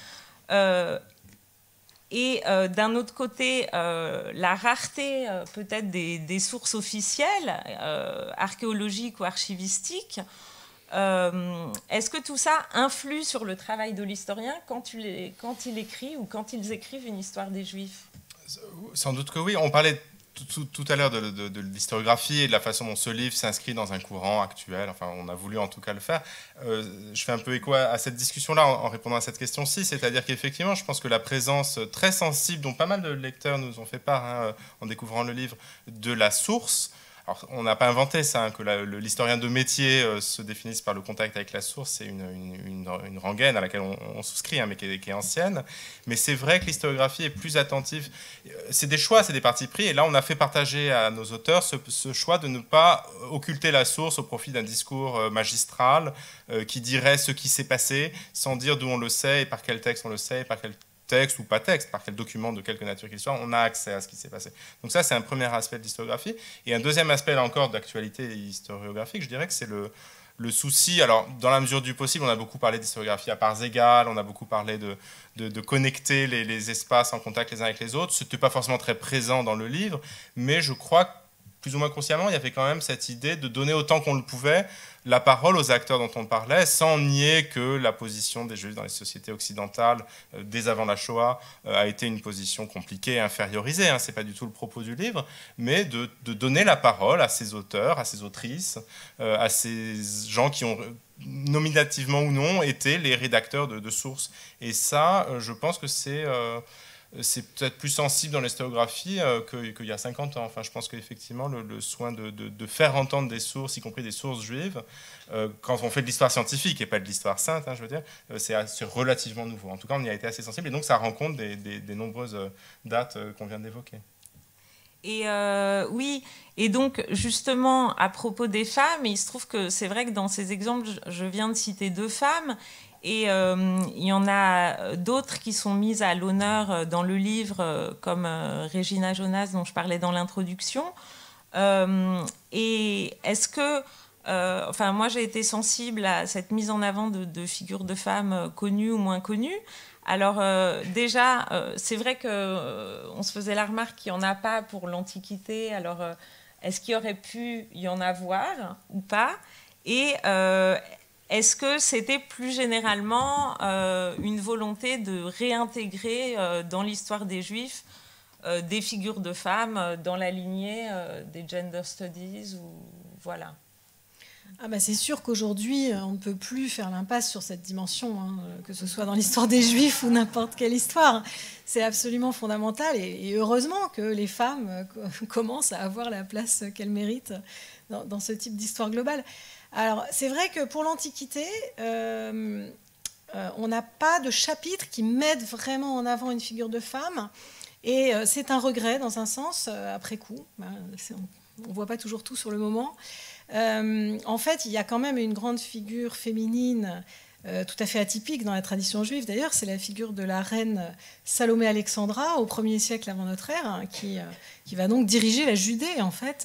et d'un autre côté, la rareté peut-être des sources officielles, archéologiques ou archivistiques, est-ce que tout ça influe sur le travail de l'historien quand il écrit ou quand ils écrivent une histoire des Juifs? Sans doute que oui. On parlait tout à l'heure de l'historiographie et de la façon dont ce livre s'inscrit dans un courant actuel. Enfin, on a voulu en tout cas le faire. Je fais un peu écho à cette discussion-là en répondant à cette question-ci. C'est-à-dire qu'effectivement, je pense que la présence très sensible, dont pas mal de lecteurs nous ont fait part en découvrant le livre, de la source. Alors, on n'a pas inventé ça, que l'historien de métier se définisse par le contact avec la source. C'est une rengaine à laquelle on souscrit, mais qui est ancienne. Mais c'est vrai que l'historiographie est plus attentive. C'est des choix, c'est des partis pris. Et là, on a fait partager à nos auteurs ce choix de ne pas occulter la source au profit d'un discours magistral qui dirait ce qui s'est passé, sans dire d'où on le sait et par quel texte on le sait et par quel texte ou pas texte, par quel document de quelque nature qu'il soit, on a accès à ce qui s'est passé. Donc ça, c'est un premier aspect de l'historiographie. Et un deuxième aspect, là encore, d'actualité historiographique, je dirais que c'est le souci, alors dans la mesure du possible, on a beaucoup parlé d'historiographie à parts égales, on a beaucoup parlé de connecter les espaces en contact les uns avec les autres. Ce n'était pas forcément très présent dans le livre, mais je crois que plus ou moins consciemment, il y avait quand même cette idée de donner autant qu'on le pouvait la parole aux acteurs dont on parlait, sans nier que la position des Juifs dans les sociétés occidentales, dès avant la Shoah, a été une position compliquée et infériorisée. Ce n'est pas du tout le propos du livre, mais de donner la parole à ces auteurs, à ces autrices, à ces gens qui ont nominativement ou non été les rédacteurs de sources. Et ça, je pense que c'est peut-être plus sensible dans l'historiographie qu'il y a 50 ans. Enfin, je pense qu'effectivement, le soin de faire entendre des sources, y compris des sources juives, quand on fait de l'histoire scientifique et pas de l'histoire sainte, je veux dire, c'est relativement nouveau. En tout cas, on y a été assez sensible. Et donc, ça rend compte des nombreuses dates qu'on vient d'évoquer. Et oui, et donc justement, à propos des femmes, il se trouve que c'est vrai que dans ces exemples, je viens de citer 2 femmes, et il y en a d'autres qui sont mises à l'honneur dans le livre, comme Regina Jonas, dont je parlais dans l'introduction. Et est-ce que... enfin, moi, j'ai été sensible à cette mise en avant de figures de femmes connues ou moins connues. Alors déjà, c'est vrai qu'on se faisait la remarque qu'il n'y en a pas pour l'Antiquité. Alors, est-ce qu'il y aurait pu y en avoir ou pas? Et est-ce que c'était plus généralement une volonté de réintégrer dans l'histoire des Juifs des figures de femmes dans la lignée des gender studies ou voilà. Ah bah c'est sûr qu'aujourd'hui, on ne peut plus faire l'impasse sur cette dimension, que ce soit dans l'histoire des Juifs ou n'importe quelle histoire. C'est absolument fondamental et heureusement que les femmes commencent à avoir la place qu'elles méritent dans ce type d'histoire globale. Alors, c'est vrai que pour l'Antiquité, on n'a pas de chapitre qui mette vraiment en avant une figure de femme. Et c'est un regret, dans un sens, après coup. On ne voit pas toujours tout sur le moment. En fait, il y a quand même une grande figure féminine tout à fait atypique dans la tradition juive. D'ailleurs, c'est la figure de la reine Salomé Alexandra au 1er siècle avant notre ère, qui va donc diriger la Judée, en fait,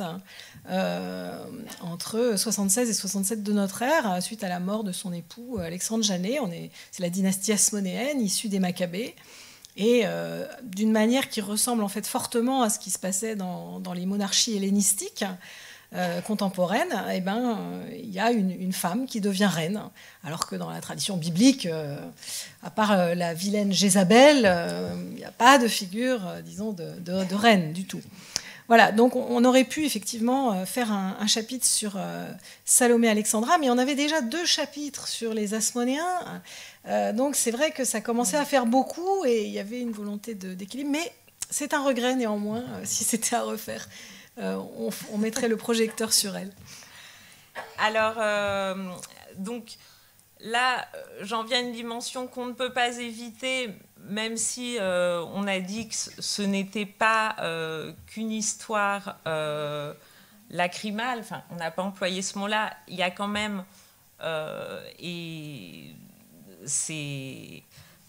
entre 76 et 67 de notre ère, suite à la mort de son époux Alexandre Janet. C'est la dynastie hasmonéenne, issue des Maccabées. Et d'une manière qui ressemble en fait fortement à ce qui se passait dans les monarchies hellénistiques contemporaines, eh ben, il y a une femme qui devient reine, alors que dans la tradition biblique, à part la vilaine Jézabel, il n'y a pas de figure, disons, de reine du tout. Voilà, donc on aurait pu effectivement faire un chapitre sur Salomé Alexandra, mais on avait déjà 2 chapitres sur les Hasmonéens, donc c'est vrai que ça commençait à faire beaucoup et il y avait une volonté d'équilibre, mais c'est un regret néanmoins, si c'était à refaire. On mettrait le projecteur sur elle. Alors, donc là, j'en viens à une dimension qu'on ne peut pas éviter, même si on a dit que ce n'était pas qu'une histoire lacrymale, enfin, on n'a pas employé ce mot-là, il y a quand même, et c'est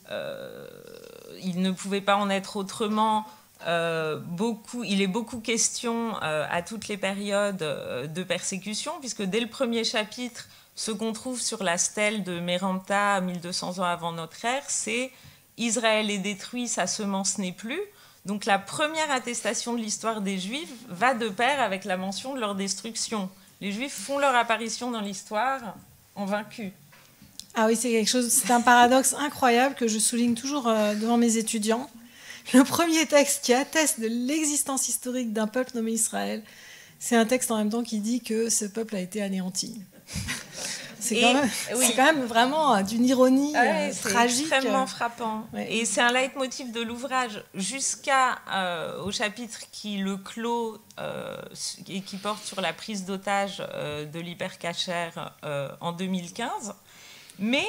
il ne pouvait pas en être autrement. Il est beaucoup question à toutes les périodes de persécution, puisque dès le premier chapitre, ce qu'on trouve sur la stèle de Mérenptah, 1200 ans avant notre ère, c'est « Israël est détruit, sa semence n'est plus ». Donc la première attestation de l'histoire des Juifs va de pair avec la mention de leur destruction. Les Juifs font leur apparition dans l'histoire en vaincus. Ah oui, c'est un paradoxe incroyable que je souligne toujours devant mes étudiants. Le premier texte qui atteste de l'existence historique d'un peuple nommé Israël, c'est un texte en même temps qui dit que ce peuple a été anéanti. C'est quand même vraiment d'une ironie tragique. C'est extrêmement frappant. Ouais. Et c'est un leitmotiv de l'ouvrage jusqu'au chapitre qui le clôt et qui porte sur la prise d'otage de l'hypercachère en 2015. Mais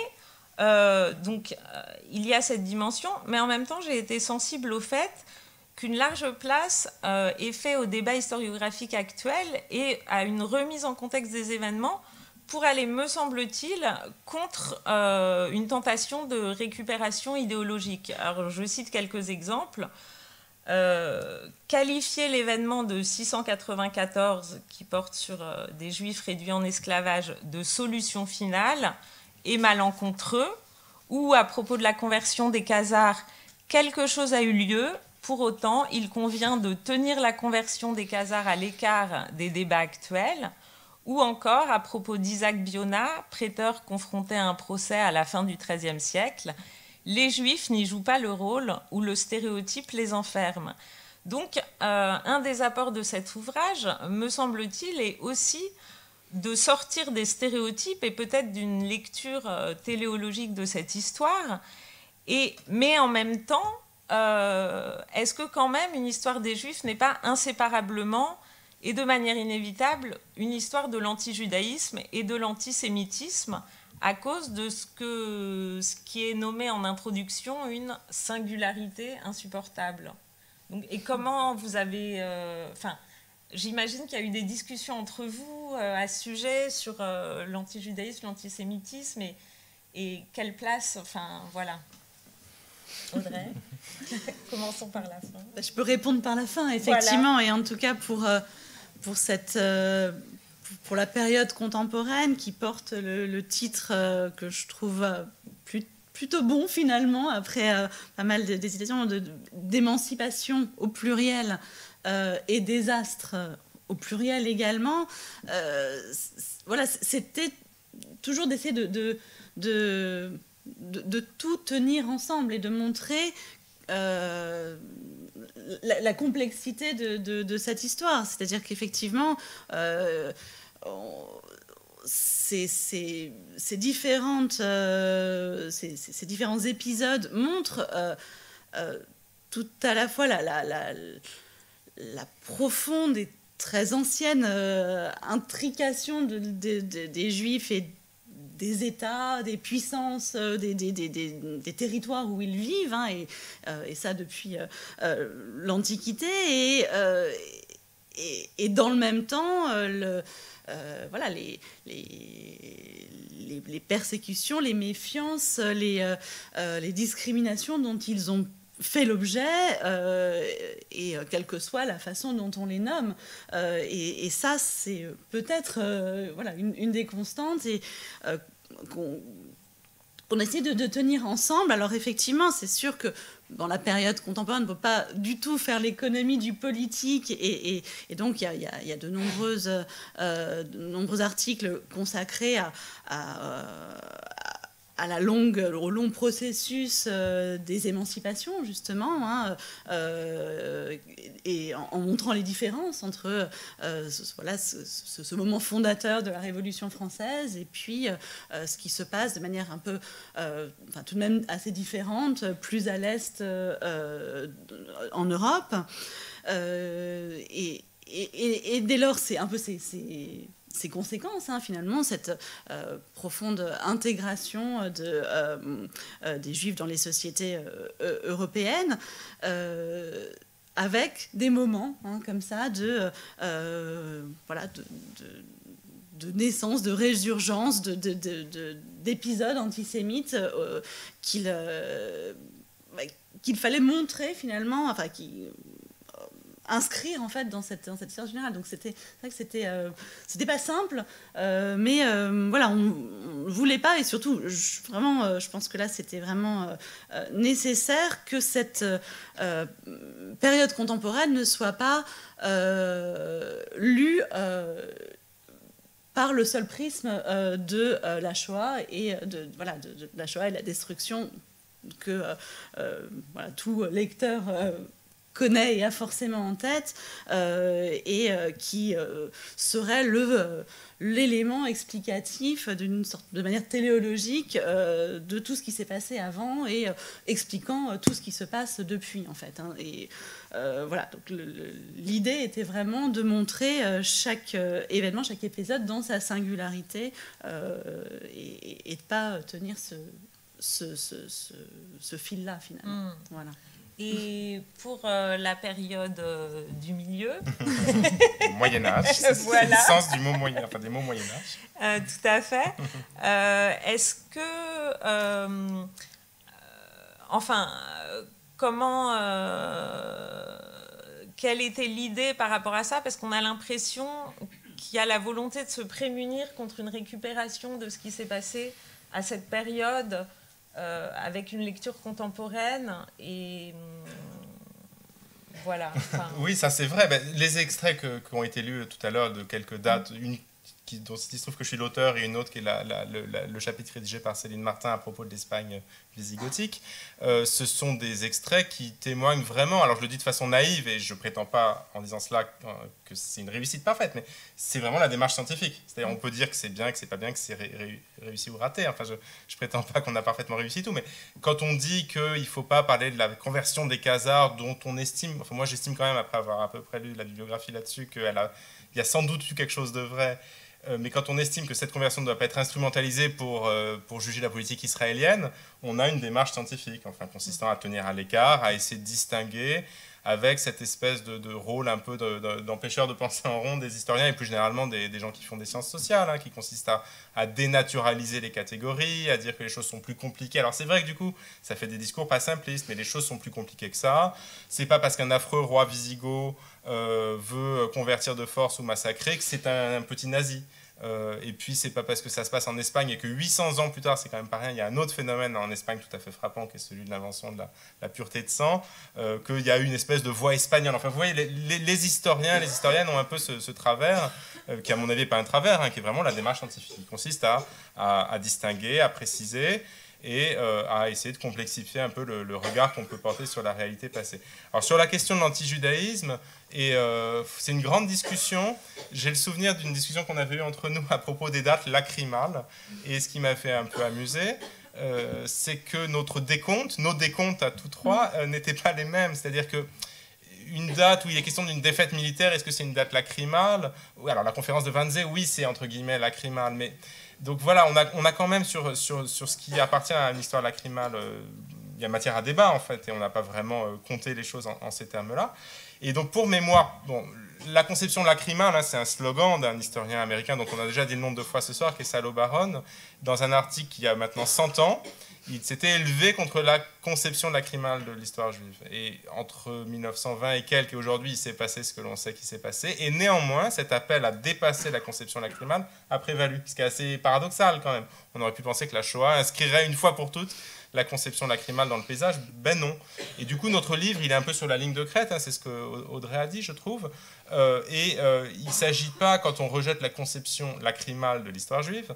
il y a cette dimension, mais en même temps, j'ai été sensible au fait qu'une large place est faite au débat historiographique actuel et à une remise en contexte des événements pour aller, me semble-t-il, contre une tentation de récupération idéologique. Alors, je cite quelques exemples. Qualifier l'événement de 694, qui porte sur des Juifs réduits en esclavage, de solution finale est malencontreux, ou à propos de la conversion des Khazars, quelque chose a eu lieu, pour autant, il convient de tenir la conversion des Khazars à l'écart des débats actuels, ou encore à propos d'Isaac Biona, prêteur confronté à un procès à la fin du XIIIe siècle, les Juifs n'y jouent pas le rôle où le stéréotype les enferme. Donc, un des apports de cet ouvrage, me semble-t-il, est aussi de sortir des stéréotypes et peut-être d'une lecture téléologique de cette histoire. Mais en même temps, est-ce que quand même une histoire des Juifs n'est pas inséparablement et de manière inévitable une histoire de l'antijudaïsme et de l'antisémitisme à cause de ce qui est nommé en introduction une singularité insupportable. Donc, et comment vous avez... j'imagine qu'il y a eu des discussions entre vous à ce sujet sur l'antijudaïsme, l'antisémitisme et quelle place... Enfin, voilà. Audrey, commençons par la fin. Je peux répondre par la fin, effectivement. Voilà. Et en tout cas, pour la période contemporaine qui porte le titre que je trouve plutôt bon, finalement, après pas mal d'hésitations, d'émancipation au pluriel et désastre au pluriel également. Voilà, c'était toujours d'essayer de tout tenir ensemble et de montrer la complexité de cette histoire. C'est-à-dire qu'effectivement, ces différents épisodes montrent tout à la fois la profonde et très ancienne intrication des Juifs et des États, des puissances, des territoires où ils vivent, hein, et ça depuis l'Antiquité, et dans le même temps, voilà, les persécutions, les méfiances, les discriminations dont ils ont fait l'objet, et quelle que soit la façon dont on les nomme. Et ça, c'est peut-être voilà, une des constantes et qu'on essaie de tenir ensemble. Alors effectivement, c'est sûr que dans la période contemporaine, on ne peut pas du tout faire l'économie du politique, et donc il y a de nombreux articles consacrés au long processus des émancipations, justement, hein, et en montrant les différences entre voilà, ce moment fondateur de la Révolution française et puis ce qui se passe de manière un peu, enfin, tout de même assez différente, plus à l'Est en Europe. Et dès lors, c'est un peu ces conséquences, hein, finalement, cette profonde intégration des Juifs dans les sociétés européennes, avec des moments, hein, comme ça, naissance, de résurgence, d'épisodes antisémites qu'il fallait montrer finalement, enfin inscrire en fait dans cette histoire générale. Donc c'était pas simple, mais voilà, on ne voulait pas, et surtout je pense que là c'était vraiment nécessaire que cette période contemporaine ne soit pas lue par le seul prisme de la Shoah et de la Shoah et la destruction que tout lecteur connaît et a forcément en tête, qui serait l'élément explicatif de manière téléologique de tout ce qui s'est passé avant et expliquant tout ce qui se passe depuis, en fait. Hein. Et voilà, donc l'idée était vraiment de montrer chaque événement, chaque épisode dans sa singularité et de ne pas tenir ce fil-là, finalement. Voilà. Et pour la période du milieu, Moyen-Âge, voilà. C'est le sens du mot moyen, enfin des mots Moyen-Âge. Tout à fait. Est-ce que, quelle était l'idée par rapport à ça? Parce qu'on a l'impression qu'il y a la volonté de se prémunir contre une récupération de ce qui s'est passé à cette période. Avec une lecture contemporaine et voilà. Oui, ça c'est vrai. Les extraits qui ont été lus tout à l'heure de quelques dates, une dont il se trouve que je suis l'auteur et une autre qui est le chapitre rédigé par Céline Martin à propos de l'Espagne visigothique, ce sont des extraits qui témoignent vraiment, alors je le dis de façon naïve et je ne prétends pas en disant cela que c'est une réussite parfaite, mais c'est vraiment la démarche scientifique. C'est-à-dire on peut dire que c'est bien, que c'est pas bien, que c'est réussi ou raté. Enfin, je ne prétends pas qu'on a parfaitement réussi tout, mais quand on dit qu'il ne faut pas parler de la conversion des Khazars dont on estime, enfin moi j'estime quand même, après avoir à peu près lu la bibliographie là-dessus, qu'il y a sans doute eu quelque chose de vrai. Mais quand on estime que cette conversion ne doit pas être instrumentalisée pour juger la politique israélienne, on a une démarche scientifique, enfin, consistant à tenir à l'écart, à essayer de distinguer avec cette espèce de rôle un peu d'empêcheur de penser en rond des historiens et plus généralement des gens qui font des sciences sociales, hein, qui consistent à dénaturaliser les catégories, à dire que les choses sont plus compliquées. Alors c'est vrai que du coup, ça fait des discours pas simplistes, mais les choses sont plus compliquées que ça. C'est pas parce qu'un affreux roi wisigoth veut convertir de force ou massacrer que c'est un petit nazi. Et puis c'est pas parce que ça se passe en Espagne et que 800 ans plus tard, c'est quand même pas rien, il y a un autre phénomène en Espagne tout à fait frappant qui est celui de l'invention de la pureté de sang, qu'il y a eu une espèce de voie espagnole. Enfin vous voyez, les historiens, les historiennes ont un peu ce travers, qui à mon avis n'est pas un travers, hein, qui est vraiment la démarche scientifique, qui consiste à distinguer, à préciser et à essayer de complexifier un peu le regard qu'on peut porter sur la réalité passée. Alors sur la question de l'antijudaïsme, c'est une grande discussion. J'ai le souvenir d'une discussion qu'on avait eue entre nous à propos des dates lacrymales, et ce qui m'a fait un peu amuser, c'est que nos décomptes à tous trois n'étaient pas les mêmes. C'est-à-dire que une date où il est question d'une défaite militaire, est-ce que c'est une date lacrymale? Alors la conférence de Wannsee, oui, c'est entre guillemets lacrymale, mais donc voilà, on a quand même sur ce qui appartient à une histoire lacrymale, il y a matière à débat en fait, et on n'a pas vraiment compté les choses en ces termes-là. Et donc pour mémoire, la conception lacrymale, hein, c'est un slogan d'un historien américain dont on a déjà dit le nom 2 fois ce soir, qui est Salo Baron, dans un article qui a maintenant 100 ans. Il s'était élevé contre la conception lacrymale de l'histoire juive. Et entre 1920 et quelques et aujourd'hui, il s'est passé ce que l'on sait qu'il s'est passé. Et néanmoins, cet appel à dépasser la conception lacrymale a prévalu, ce qui est assez paradoxal quand même. On aurait pu penser que la Shoah inscrirait une fois pour toutes la conception lacrymale dans le paysage. Ben non. Et du coup, notre livre, il est un peu sur la ligne de crête, hein, c'est ce que Audrey a dit, je trouve. Il ne s'agit pas, quand on rejette la conception lacrymale de l'histoire juive,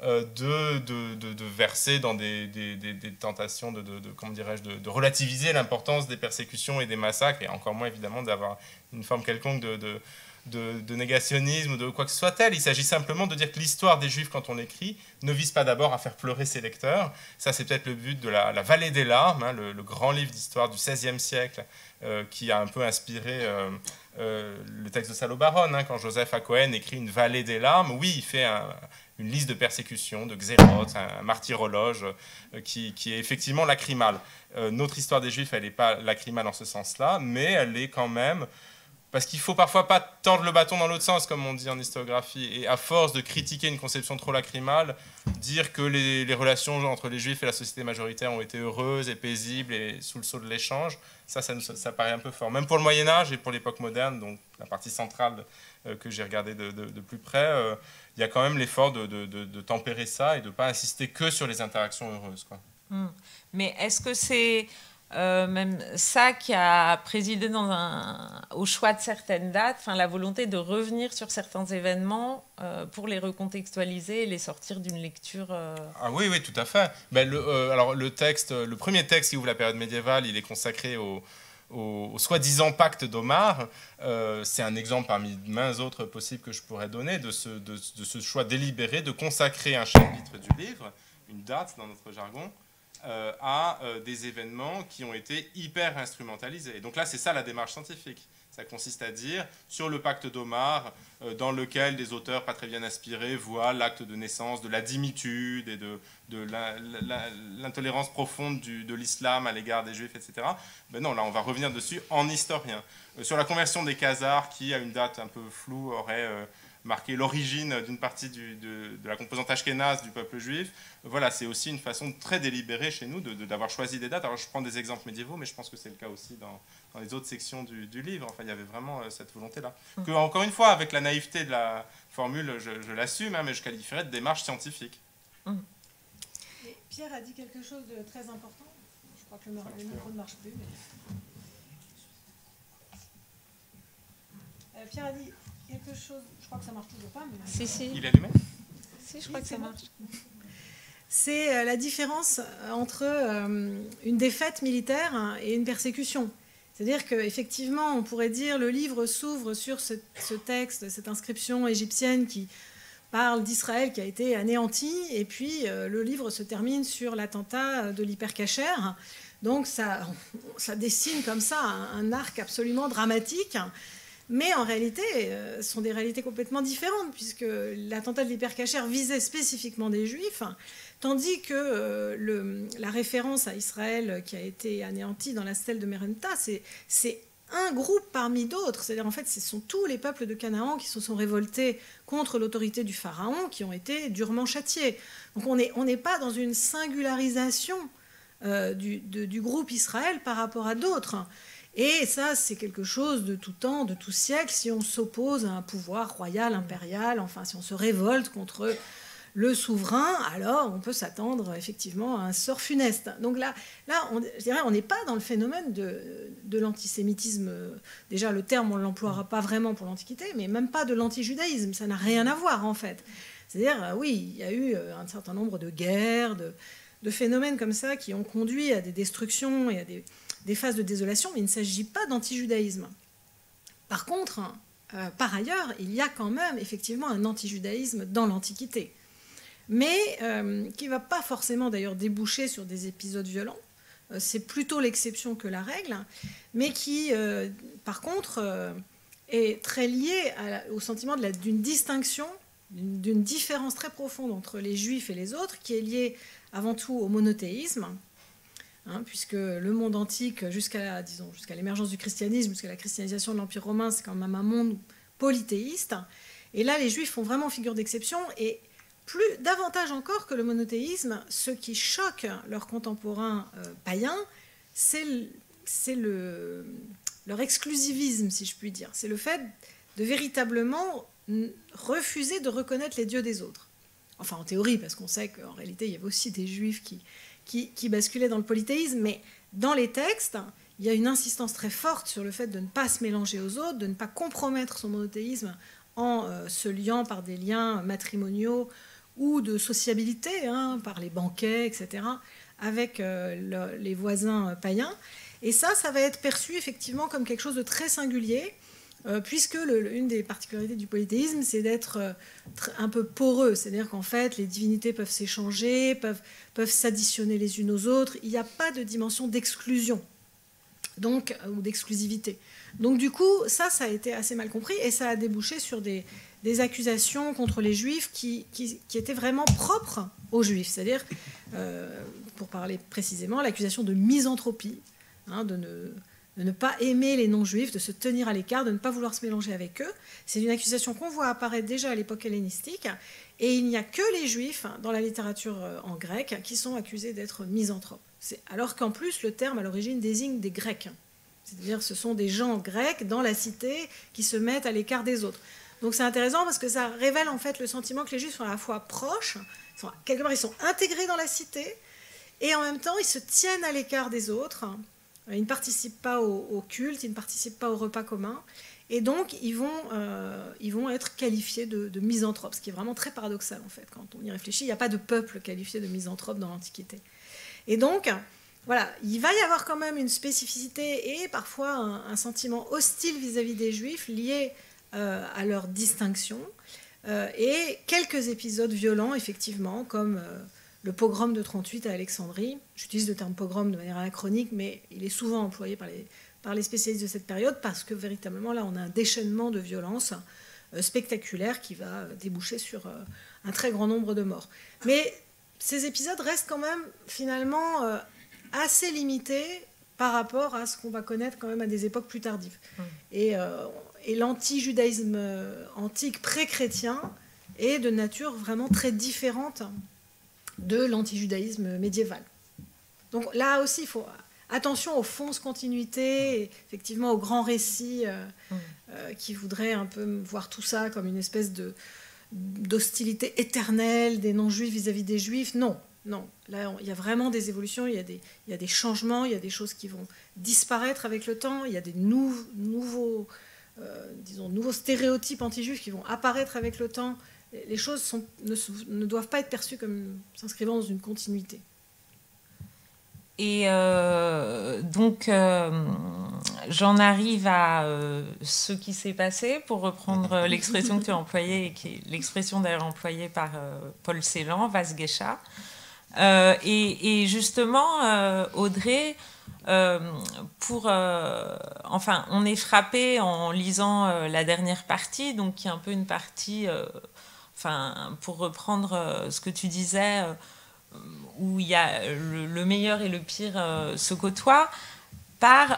de verser dans des tentations de relativiser l'importance des persécutions et des massacres, et encore moins évidemment d'avoir une forme quelconque de négationnisme ou de quoi que ce soit tel. Il s'agit simplement de dire que l'histoire des Juifs, quand on l'écrit, ne vise pas d'abord à faire pleurer ses lecteurs. Ça, c'est peut-être le but de la Vallée des larmes, hein, le grand livre d'histoire du XVIe siècle qui a un peu inspiré le texte de Salo Baron. Hein, quand Joseph Hacohen écrit une Vallée des larmes, oui, il fait une liste de persécutions, de xérotes, un martyrologe qui est effectivement lacrymale. Notre histoire des Juifs, elle n'est pas lacrymale en ce sens-là, mais elle est quand même Parce qu'il ne faut parfois pas tordre le bâton dans l'autre sens, comme on dit en historiographie, et à force de critiquer une conception trop lacrymale, dire que les relations entre les Juifs et la société majoritaire ont été heureuses et paisibles et sous le sceau de l'échange, ça paraît un peu fort. Même pour le Moyen-Âge et pour l'époque moderne, donc la partie centrale que j'ai regardée de plus près, il y a quand même l'effort de tempérer ça et de ne pas insister que sur les interactions heureuses, quoi. Mais est-ce que c'est même ça qui a présidé au choix de certaines dates, enfin, la volonté de revenir sur certains événements pour les recontextualiser et les sortir d'une lecture Ah oui, oui, tout à fait. Ben, alors le premier texte qui ouvre la période médiévale, il est consacré au soi-disant pacte d'Omar. C'est un exemple parmi maints autres possibles que je pourrais donner de ce choix délibéré de consacrer un chapitre du livre, une date dans notre jargon, à des événements qui ont été hyper instrumentalisés. Et donc là, c'est ça la démarche scientifique. Ça consiste à dire, sur le pacte d'Omar, dans lequel des auteurs pas très bien inspirés voient l'acte de naissance de la dimitude et de l'intolérance profonde de l'islam à l'égard des Juifs, etc. Ben non, là, on va revenir dessus en historien. Sur la conversion des Khazars, qui, à une date un peu floue, aurait marqué l'origine d'une partie de la composante ashkénaze du peuple juif. Voilà, c'est aussi une façon très délibérée chez nous d'avoir choisi des dates. Alors, je prends des exemples médiévaux, mais je pense que c'est le cas aussi dans les autres sections du livre. Enfin, il y avait vraiment cette volonté-là. Que, encore une fois, avec la naïveté de la formule, je l'assume, hein, mais je qualifierais de démarche scientifique. Et Pierre a dit quelque chose de très important. Je crois que le micro ne marche plus. Mais... Pierre a dit quelque chose, je crois que ça marche toujours pas. Mais... Si. Il est allumé ? Si, je crois que ça marche. C'est la différence entre une défaite militaire et une persécution. C'est-à-dire qu'effectivement, on pourrait dire le livre s'ouvre sur ce texte, cette inscription égyptienne qui parle d'Israël qui a été anéanti, et puis le livre se termine sur l'attentat de l'hypercachère. Donc ça dessine comme ça un arc absolument dramatique. Mais en réalité, ce sont des réalités complètement différentes, puisque l'attentat de l'hypercachère visait spécifiquement des Juifs, tandis que la référence à Israël qui a été anéantie dans la stèle de Merenta, c'est un groupe parmi d'autres. C'est-à-dire, en fait, ce sont tous les peuples de Canaan qui se sont révoltés contre l'autorité du pharaon, qui ont été durement châtiés. Donc on n'est pas dans une singularisation du groupe Israël par rapport à d'autres. Et ça, c'est quelque chose de tout temps, de tout siècle. Si on s'oppose à un pouvoir royal, impérial, enfin, si on se révolte contre le souverain, alors on peut s'attendre effectivement à un sort funeste. Donc là je dirais, on n'est pas dans le phénomène de l'antisémitisme. Déjà, le terme, on ne l'emploiera pas vraiment pour l'Antiquité, mais même pas de l'antijudaïsme. Ça n'a rien à voir, en fait. C'est-à-dire, oui, il y a eu un certain nombre de guerres, de phénomènes comme ça qui ont conduit à des destructions et à des phases de désolation, mais il ne s'agit pas d'antijudaïsme. Par contre, par ailleurs, il y a quand même effectivement un antijudaïsme dans l'Antiquité, mais qui ne va pas forcément d'ailleurs déboucher sur des épisodes violents. C'est plutôt l'exception que la règle, mais qui, par contre, est très lié au sentiment d'une distinction, d'une différence très profonde entre les Juifs et les autres, qui est liée avant tout au monothéisme, puisque le monde antique, jusqu'à l'émergence du christianisme, jusqu'à la christianisation de l'Empire romain, c'est quand même un monde polythéiste. Et là, les Juifs font vraiment figure d'exception, et davantage encore que le monothéisme, ce qui choque leurs contemporains païens, c'est leur exclusivisme, si je puis dire. C'est le fait de véritablement refuser de reconnaître les dieux des autres. Enfin, en théorie, parce qu'on sait qu'en réalité, il y avait aussi des Juifs qui basculaient dans le polythéisme, mais dans les textes, il y a une insistance très forte sur le fait de ne pas se mélanger aux autres, de ne pas compromettre son monothéisme en se liant par des liens matrimoniaux ou de sociabilité, par les banquets, etc., avec les voisins païens. Et ça va être perçu effectivement comme quelque chose de très singulier, puisque une des particularités du polythéisme, c'est d'être un peu poreux. C'est-à-dire qu'en fait, les divinités peuvent s'échanger, peuvent s'additionner les unes aux autres. Il n'y a pas de dimension d'exclusion ou d'exclusivité. Donc du coup, ça a été assez mal compris, et ça a débouché sur des accusations contre les Juifs qui étaient vraiment propres aux Juifs. C'est-à-dire, pour parler précisément, l'accusation de misanthropie, de ne pas aimer les non-juifs, de se tenir à l'écart, de ne pas vouloir se mélanger avec eux. C'est une accusation qu'on voit apparaître déjà à l'époque hellénistique, et il n'y a que les juifs dans la littérature en grec qui sont accusés d'être misanthropes. Alors qu'en plus, le terme à l'origine désigne des Grecs. C'est-à-dire ce sont des gens grecs dans la cité qui se mettent à l'écart des autres. Donc c'est intéressant parce que ça révèle en fait le sentiment que les juifs sont à la fois proches, quelque part ils sont intégrés dans la cité, et en même temps ils se tiennent à l'écart des autres. Ils ne participent pas au culte, ils ne participent pas au repas commun, et donc ils vont être qualifiés de misanthropes, ce qui est vraiment très paradoxal en fait quand on y réfléchit. Il n'y a pas de peuple qualifié de misanthrope dans l'Antiquité. Et donc, voilà, il va y avoir quand même une spécificité et parfois un sentiment hostile vis-à-vis des Juifs lié à leur distinction, et quelques épisodes violents, effectivement, comme le pogrom de 38 à Alexandrie. J'utilise le terme pogrom de manière anachronique, mais il est souvent employé par les spécialistes de cette période, parce que véritablement, là, on a un déchaînement de violence spectaculaire qui va déboucher sur un très grand nombre de morts. Mais ces épisodes restent quand même, finalement, assez limités par rapport à ce qu'on va connaître quand même à des époques plus tardives. Et l'anti-judaïsme antique pré-chrétien est de nature vraiment très différente de l'anti-judaïsme médiéval. Donc là aussi, il faut attention aux fausses continuités, et effectivement aux grands récits qui voudraient un peu voir tout ça comme une espèce d'hostilité éternelle des non-juifs vis-à-vis des juifs. Non. Là, il y a vraiment des évolutions, il y a des changements, il y a des choses qui vont disparaître avec le temps, il y a des nouveaux stéréotypes anti-juifs qui vont apparaître avec le temps. Les choses ne doivent pas être perçues comme s'inscrivant dans une continuité. Et donc, j'en arrive à ce qui s'est passé, pour reprendre l'expression que tu as employée, et qui est l'expression d'ailleurs employée par Paul Celan, Vasgesha. Et justement, Audrey, on est frappé en lisant la dernière partie, donc qui est un peu une partie, pour reprendre ce que tu disais, où il y a le meilleur et le pire se côtoient, par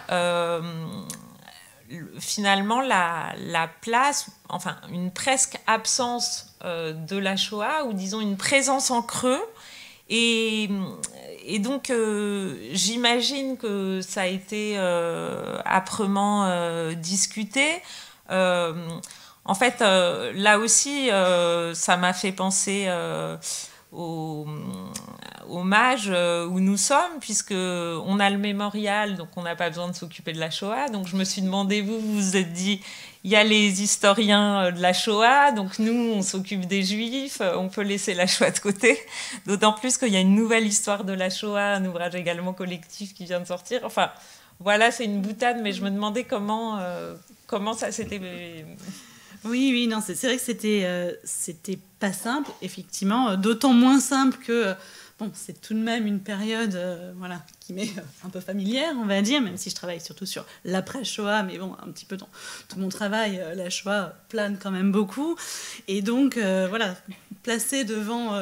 finalement la place, une presque absence de la Shoah, ou disons une présence en creux. Et donc, j'imagine que ça a été âprement discuté. En fait, là aussi, ça m'a fait penser au mage où nous sommes, puisqu'on a le mémorial, donc on n'a pas besoin de s'occuper de la Shoah. Donc je me suis demandé, vous vous êtes dit, il y a les historiens de la Shoah, donc nous, on s'occupe des Juifs, on peut laisser la Shoah de côté. D'autant plus qu'il y a une nouvelle histoire de la Shoah, un ouvrage également collectif qui vient de sortir. Enfin, voilà, c'est une boutade, mais je me demandais comment ça s'était... Oui, non, c'est vrai que c'était pas simple, effectivement, d'autant moins simple que c'est tout de même une période qui m'est un peu familière, on va dire, même si je travaille surtout sur l'après-Shoah, mais bon, un petit peu dans tout mon travail, la Shoah plane quand même beaucoup. Et donc, placé devant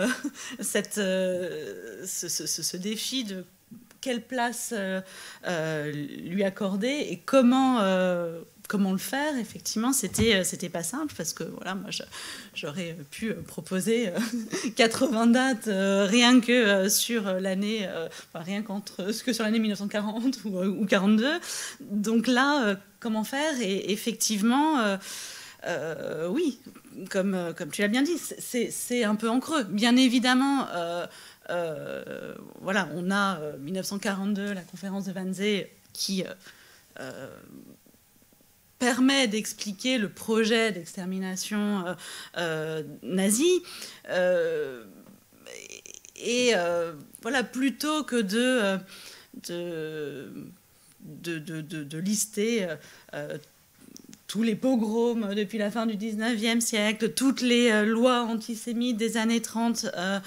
ce défi de quelle place lui accorder et comment le faire, effectivement, c'était pas simple, parce que moi j'aurais pu proposer 80 dates rien que sur l'année, sur l'année 1940 ou 42. Donc là, comment faire? Et effectivement, oui, comme tu l'as bien dit, c'est un peu en creux. Bien évidemment, on a 1942, la conférence de Wannsee, qui permet d'expliquer le projet d'extermination nazi, plutôt que de lister tous les pogroms depuis la fin du 19e siècle, toutes les lois antisémites des années 30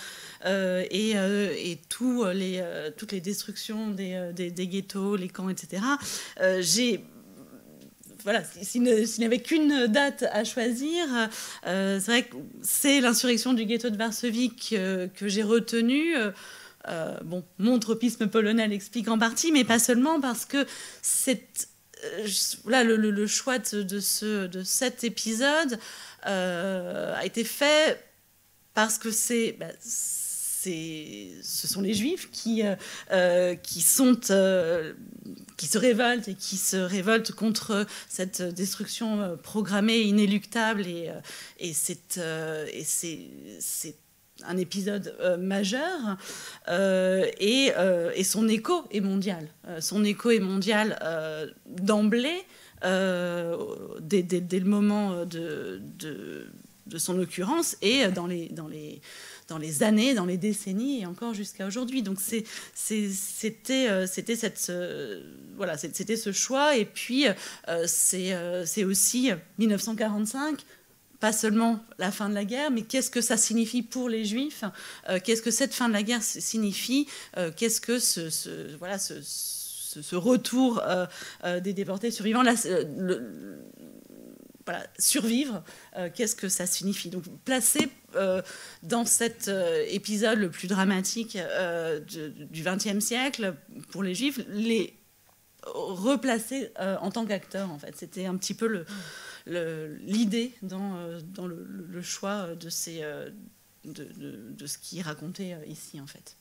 et toutes les destructions des ghettos, les camps, etc. S'il n'y avait qu'une date à choisir, c'est vrai que c'est l'insurrection du ghetto de Varsovie que j'ai retenue. Mon tropisme polonais l'explique en partie, mais pas seulement, parce que cette là, le choix de cet épisode a été fait parce que ce sont les Juifs qui se révoltent et qui se révoltent contre cette destruction programmée, inéluctable, et c'est un épisode majeur, et son écho est mondial. Son écho est mondial d'emblée, dès le moment de son occurrence, et dans les années, dans les décennies, et encore jusqu'à aujourd'hui. Donc c'était ce choix. Et puis c'est aussi 1945. Pas seulement la fin de la guerre, mais qu'est-ce que ça signifie pour les Juifs, qu'est-ce que cette fin de la guerre signifie, qu'est-ce que ce retour des déportés survivants, survivre, qu'est-ce que ça signifie. Donc placer dans cet épisode le plus dramatique du XXe siècle pour les Juifs, les replacer en tant qu'acteurs, en fait. C'était un petit peu l'idée dans le choix de ce qui est raconté ici, en fait.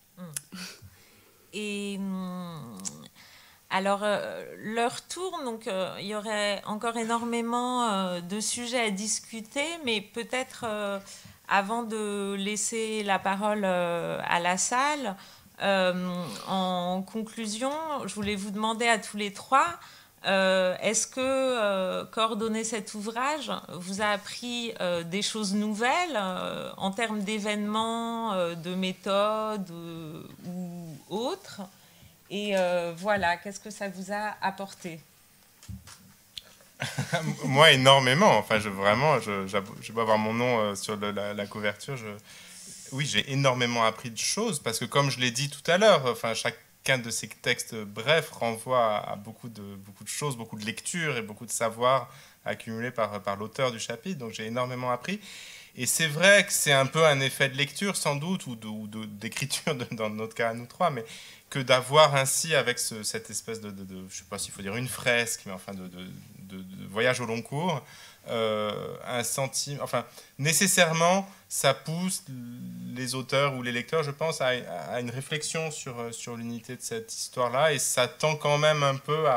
Et alors, l'heure tourne, donc il y aurait encore énormément de sujets à discuter, mais peut-être avant de laisser la parole à la salle, en conclusion, je voulais vous demander à tous les trois, est-ce que coordonner cet ouvrage vous a appris des choses nouvelles en termes d'événements, de méthodes ou autres? Et voilà, qu'est-ce que ça vous a apporté? Moi, énormément. Enfin, je peux avoir mon nom sur la couverture. Oui, j'ai énormément appris de choses parce que, comme je l'ai dit tout à l'heure, enfin, chacun de ces textes brefs renvoie à beaucoup de choses, beaucoup de lectures et beaucoup de savoir accumulés par l'auteur du chapitre. Donc, j'ai énormément appris. Et c'est vrai que c'est un peu un effet de lecture, sans doute, ou d'écriture, dans notre cas à nous trois, mais que d'avoir ainsi, avec cette espèce je ne sais pas s'il faut dire une fresque, mais enfin de voyage au long cours, un sentiment, enfin, nécessairement, ça pousse les auteurs ou les lecteurs, je pense, à une réflexion sur l'unité de cette histoire-là, et ça tend quand même un peu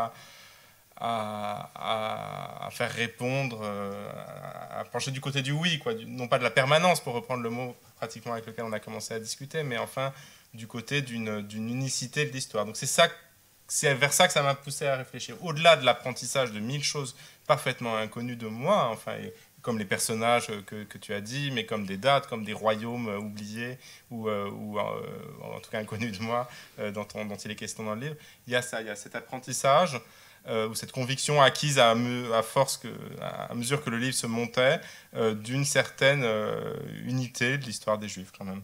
à faire répondre, à pencher du côté du oui, quoi, non pas de la permanence, pour reprendre le mot pratiquement avec lequel on a commencé à discuter, mais enfin du côté d'une unicité de l'histoire. Donc c'est vers ça que ça m'a poussé à réfléchir. Au-delà de l'apprentissage de 1000 choses parfaitement inconnues de moi, enfin, comme les personnages que tu as dit, mais comme des dates, comme des royaumes oubliés ou en tout cas inconnus de moi, dont il est question dans le livre, il y a ça, il y a cet apprentissage ou cette conviction acquise à mesure que le livre se montait, d'une certaine unité de l'histoire des Juifs quand même.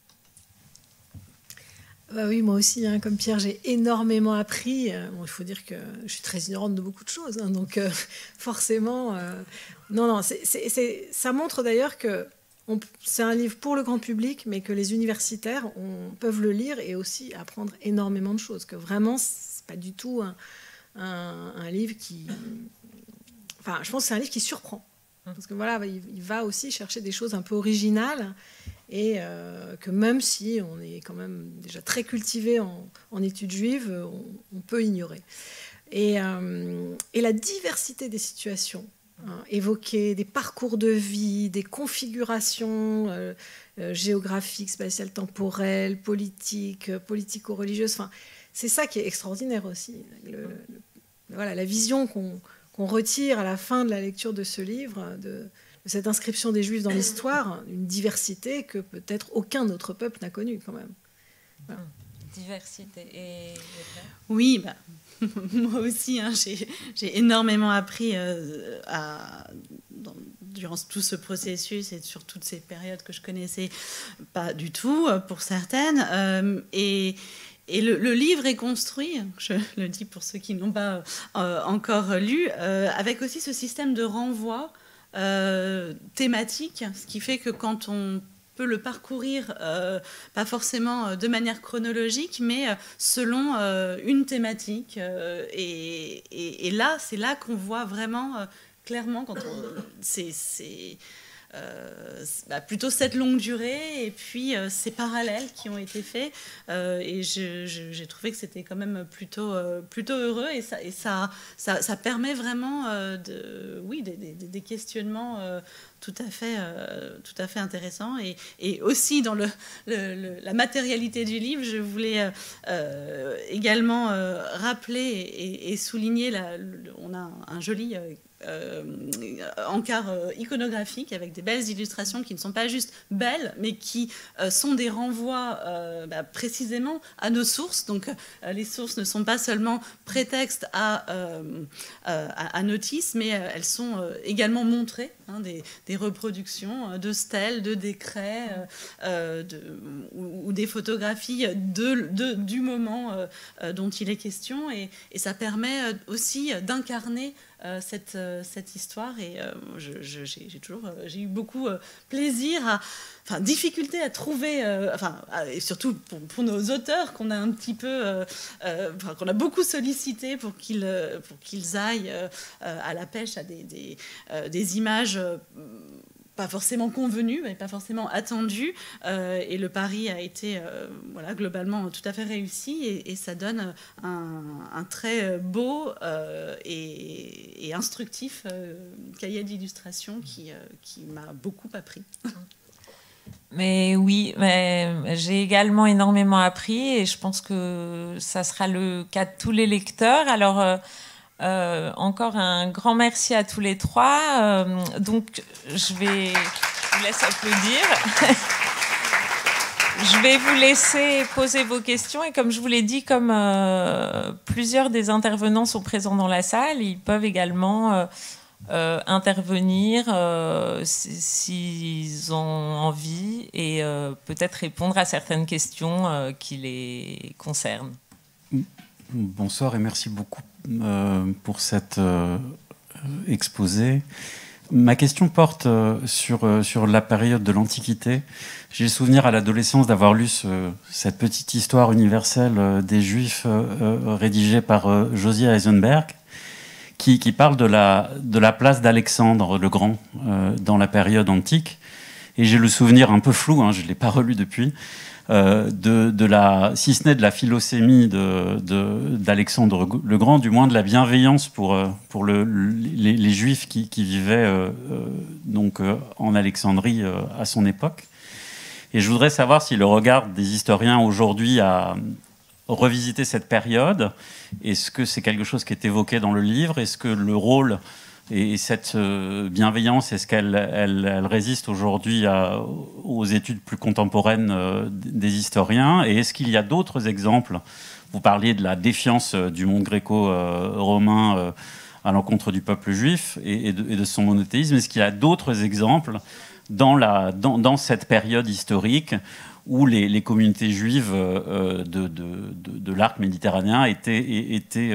Bah oui, moi aussi, hein, comme Pierre, j'ai énormément appris. Bon, il faut dire que je suis très ignorante de beaucoup de choses, hein, donc forcément... Non, ça montre d'ailleurs que c'est un livre pour le grand public, mais que les universitaires peuvent le lire et aussi apprendre énormément de choses, que vraiment, c'est pas du tout un livre qui... Enfin, je pense que c'est un livre qui surprend. Parce que voilà, il va aussi chercher des choses un peu originales et que même si on est quand même déjà très cultivé en études juives, on peut ignorer. Et la diversité des situations évoquées, des parcours de vie, des configurations géographiques, spatiales, temporelles, politiques, politico-religieuses, enfin, c'est ça qui est extraordinaire aussi. Voilà, la vision qu'on retire à la fin de la lecture de ce livre, de cette inscription des Juifs dans l'histoire, une diversité que peut-être aucun autre peuple n'a connue quand même. Voilà. Diversité. Et... Oui, moi aussi, hein, j'ai énormément appris durant tout ce processus et sur toutes ces périodes que je connaissais pas du tout, pour certaines. Et le livre est construit, je le dis pour ceux qui n'ont pas encore lu, avec aussi ce système de renvoi thématique, ce qui fait que quand on peut le parcourir, pas forcément de manière chronologique, mais selon une thématique. Et là, c'est là qu'on voit vraiment clairement, quand c'est plutôt cette longue durée et puis ces parallèles qui ont été faits. Et j'ai trouvé que c'était quand même plutôt heureux, et ça permet vraiment des questionnements tout à fait intéressant. Et aussi dans la matérialité du livre, je voulais également rappeler et souligner, on a un joli encart iconographique avec des belles illustrations qui ne sont pas juste belles, mais qui sont des renvois précisément à nos sources. Donc les sources ne sont pas seulement prétexte à notice, mais elles sont également montrées, des reproductions de stèles, de décrets ou des photographies du moment dont il est question, et ça permet aussi d'incarner cette histoire. Et j'ai eu beaucoup plaisir difficulté à trouver, et surtout pour nos auteurs qu'on a un petit peu, qu'on a beaucoup sollicité pour qu'ils aillent à la pêche à des images pas forcément convenues, mais pas forcément attendues. Et le pari a été globalement tout à fait réussi, et ça donne un très beau et instructif cahier d'illustration qui m'a beaucoup appris. Mais oui, j'ai également énormément appris, et je pense que ça sera le cas de tous les lecteurs. Alors, encore un grand merci à tous les trois. Donc, je vous laisse applaudir. Je vais vous laisser poser vos questions, et comme je vous l'ai dit, comme plusieurs des intervenants sont présents dans la salle, ils peuvent également intervenir s'ils ont envie, et peut-être répondre à certaines questions qui les concernent. Bonsoir et merci beaucoup pour cet exposé. Ma question porte sur la période de l'Antiquité. J'ai le souvenir à l'adolescence d'avoir lu cette petite histoire universelle des Juifs rédigée par Josiah Eisenberg, qui parle de la place d'Alexandre le Grand dans la période antique. Et j'ai le souvenir un peu flou, je ne l'ai pas relu depuis, si ce n'est de la philosémie d'Alexandre le Grand, du moins de la bienveillance pour les Juifs qui vivaient en Alexandrie à son époque. Et je voudrais savoir si le regard des historiens aujourd'hui a revisité cette période. Est-ce que c'est quelque chose qui est évoqué dans le livre? Est-ce que le rôle et cette bienveillance, est-ce qu'elle résiste aujourd'hui aux études plus contemporaines des historiens? Et est-ce qu'il y a d'autres exemples? Vous parliez de la défiance du monde gréco-romain à l'encontre du peuple juif et de son monothéisme. Est-ce qu'il y a d'autres exemples dans cette période historique où les communautés juives de l'arc méditerranéen étaient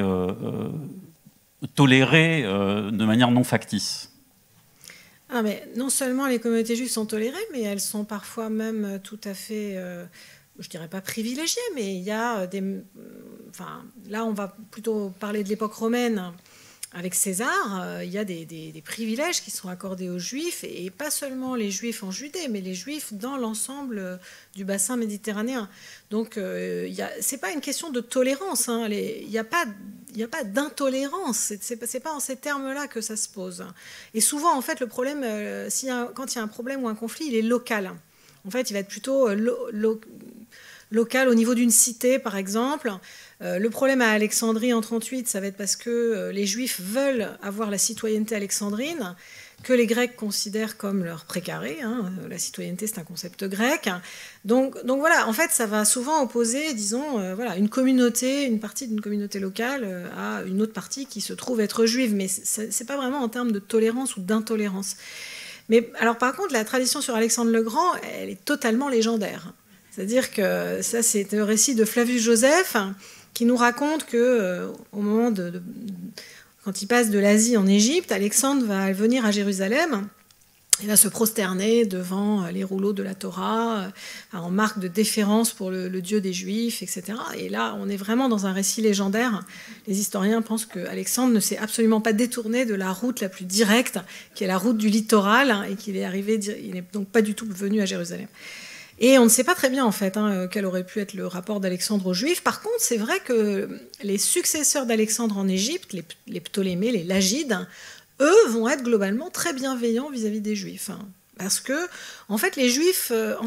tolérées de manière non factice? Mais non seulement les communautés juives sont tolérées, mais elles sont parfois même tout à fait, je dirais pas privilégiées, mais il y a là on va plutôt parler de l'époque romaine. Avec César, il y a des privilèges qui sont accordés aux Juifs, et pas seulement les Juifs en Judée, mais les Juifs dans l'ensemble du bassin méditerranéen. Donc, c'est pas une question de tolérance. Il n'y a pas d'intolérance. C'est pas en ces termes-là que ça se pose. Et souvent, en fait, le problème, quand il y a un problème ou un conflit, il est local. En fait, il va être plutôt local au niveau d'une cité, par exemple. Le problème à Alexandrie en 1938, ça va être parce que les Juifs veulent avoir la citoyenneté alexandrine, que les Grecs considèrent comme leur précaré. La citoyenneté, c'est un concept grec. Donc voilà, en fait, ça va souvent opposer, disons, une communauté, une partie d'une communauté locale à une autre partie qui se trouve être juive. Mais c'est pas vraiment en termes de tolérance ou d'intolérance. Mais alors, par contre, la tradition sur Alexandre le Grand, elle est totalement légendaire. C'est-à-dire que ça, c'est le récit de Flavius Joseph, qui nous raconte que au moment quand il passe de l'Asie en Égypte, Alexandre va venir à Jérusalem, il va se prosterner devant les rouleaux de la Torah, en marque de déférence pour le Dieu des Juifs, etc. Et là, on est vraiment dans un récit légendaire. Les historiens pensent qu'Alexandre ne s'est absolument pas détourné de la route la plus directe, qui est la route du littoral, et qu'il est arrivé, il n'est donc pas du tout venu à Jérusalem. Et on ne sait pas très bien, en fait, quel aurait pu être le rapport d'Alexandre aux Juifs. Par contre, c'est vrai que les successeurs d'Alexandre en Égypte, les Ptolémées, les Lagides, eux vont être globalement très bienveillants vis-à-vis des Juifs. Parce que, en fait, les Juifs,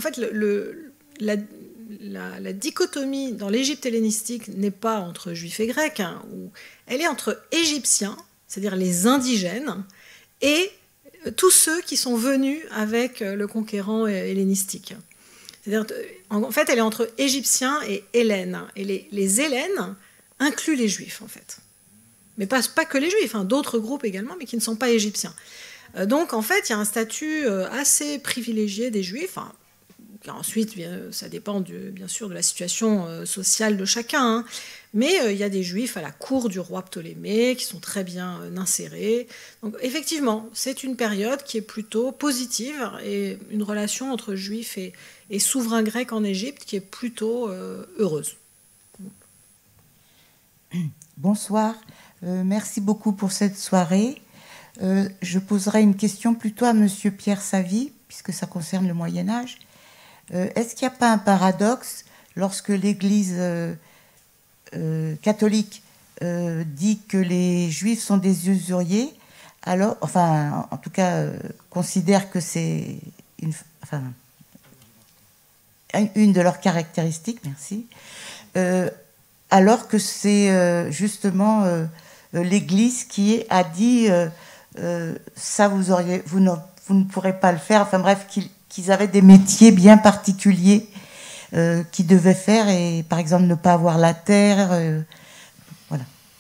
la dichotomie dans l'Égypte hellénistique n'est pas entre Juifs et Grecs, elle est entre Égyptiens, c'est-à-dire les indigènes, et tous ceux qui sont venus avec le conquérant hellénistique. C'est-à-dire, en fait, elle est entre Égyptiens et Hellènes. Et les Hellènes incluent les Juifs, en fait. Mais pas que les Juifs, d'autres groupes également, mais qui ne sont pas égyptiens. Donc, en fait, il y a un statut assez privilégié des Juifs. Ensuite, ça dépend bien sûr de la situation sociale de chacun. Mais il y a des Juifs à la cour du roi Ptolémée qui sont très bien insérés. Donc, effectivement, c'est une période qui est plutôt positive et une relation entre Juifs et souverains grecs en Égypte qui est plutôt heureuse. Bonsoir. Merci beaucoup pour cette soirée. Je poserai une question plutôt à Monsieur Pierre Savy, puisque ça concerne le Moyen-Âge. Est-ce qu'il n'y a pas un paradoxe lorsque l'Église catholique dit que les Juifs sont des usuriers, alors, enfin, en tout cas, considère que c'est une de leurs caractéristiques, merci, alors que c'est justement l'Église qui a dit ça vous ne pourrez pas le faire, enfin bref, qu'ils avaient des métiers bien particuliers qu'ils devaient faire, et par exemple ne pas avoir la terre, voilà.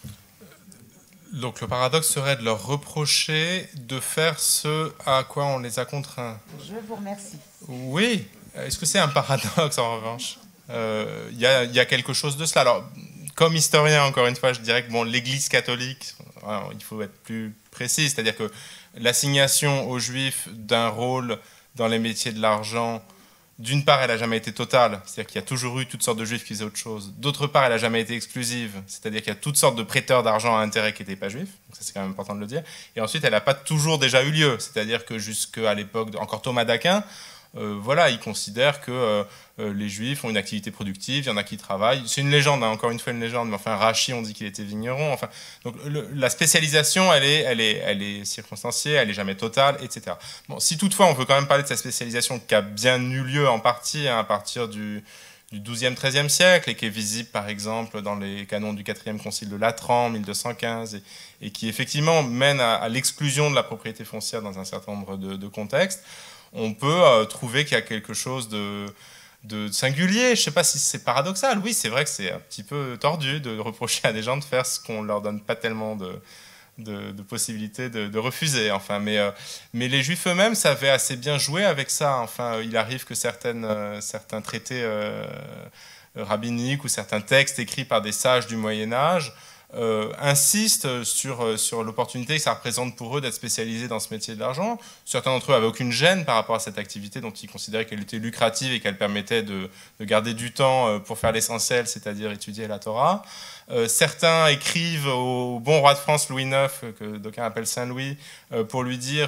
Donc le paradoxe serait de leur reprocher de faire ce à quoi on les a contraints. Je vous remercie. Oui, est-ce que c'est un paradoxe en revanche ? Il y a quelque chose de cela. Alors, comme historien, encore une fois, je dirais que l'Église catholique, il faut être plus précis, c'est-à-dire que l'assignation aux Juifs d'un rôle dans les métiers de l'argent, d'une part, elle n'a jamais été totale, c'est-à-dire qu'il y a toujours eu toutes sortes de Juifs qui faisaient autre chose. D'autre part, elle n'a jamais été exclusive, c'est-à-dire qu'il y a toutes sortes de prêteurs d'argent à intérêt qui n'étaient pas juifs, donc ça c'est quand même important de le dire. Et ensuite, elle n'a pas toujours déjà eu lieu, c'est-à-dire que jusqu'à l'époque, encore Thomas d'Aquin, il considère que les Juifs ont une activité productive, il y en a qui travaillent. C'est une légende, encore une fois une légende, mais enfin Rachi, on dit qu'il était vigneron. Donc la spécialisation, elle est circonstanciée, elle n'est jamais totale, etc. Bon, si toutefois on veut quand même parler de cette spécialisation qui a bien eu lieu en partie à partir du XIIe, XIIIe siècle, et qui est visible par exemple dans les canons du 4e concile de Latran, 1215, et qui effectivement mène à l'exclusion de la propriété foncière dans un certain nombre de contextes, on peut trouver qu'il y a quelque chose de singulier. Je ne sais pas si c'est paradoxal. Oui, c'est vrai que c'est un petit peu tordu de reprocher à des gens de faire ce qu'on ne leur donne pas tellement de possibilités de refuser. Mais les Juifs eux-mêmes savaient assez bien jouer avec ça. Il arrive que certains traités rabbiniques ou certains textes écrits par des sages du Moyen-Âge insistent sur l'opportunité que ça représente pour eux d'être spécialisés dans ce métier de l'argent. Certains d'entre eux n'avaient aucune gêne par rapport à cette activité dont ils considéraient qu'elle était lucrative et qu'elle permettait de garder du temps pour faire l'essentiel, c'est-à-dire étudier la Torah. Certains écrivent au bon roi de France Louis IX, que d'aucuns appellent Saint-Louis, pour lui dire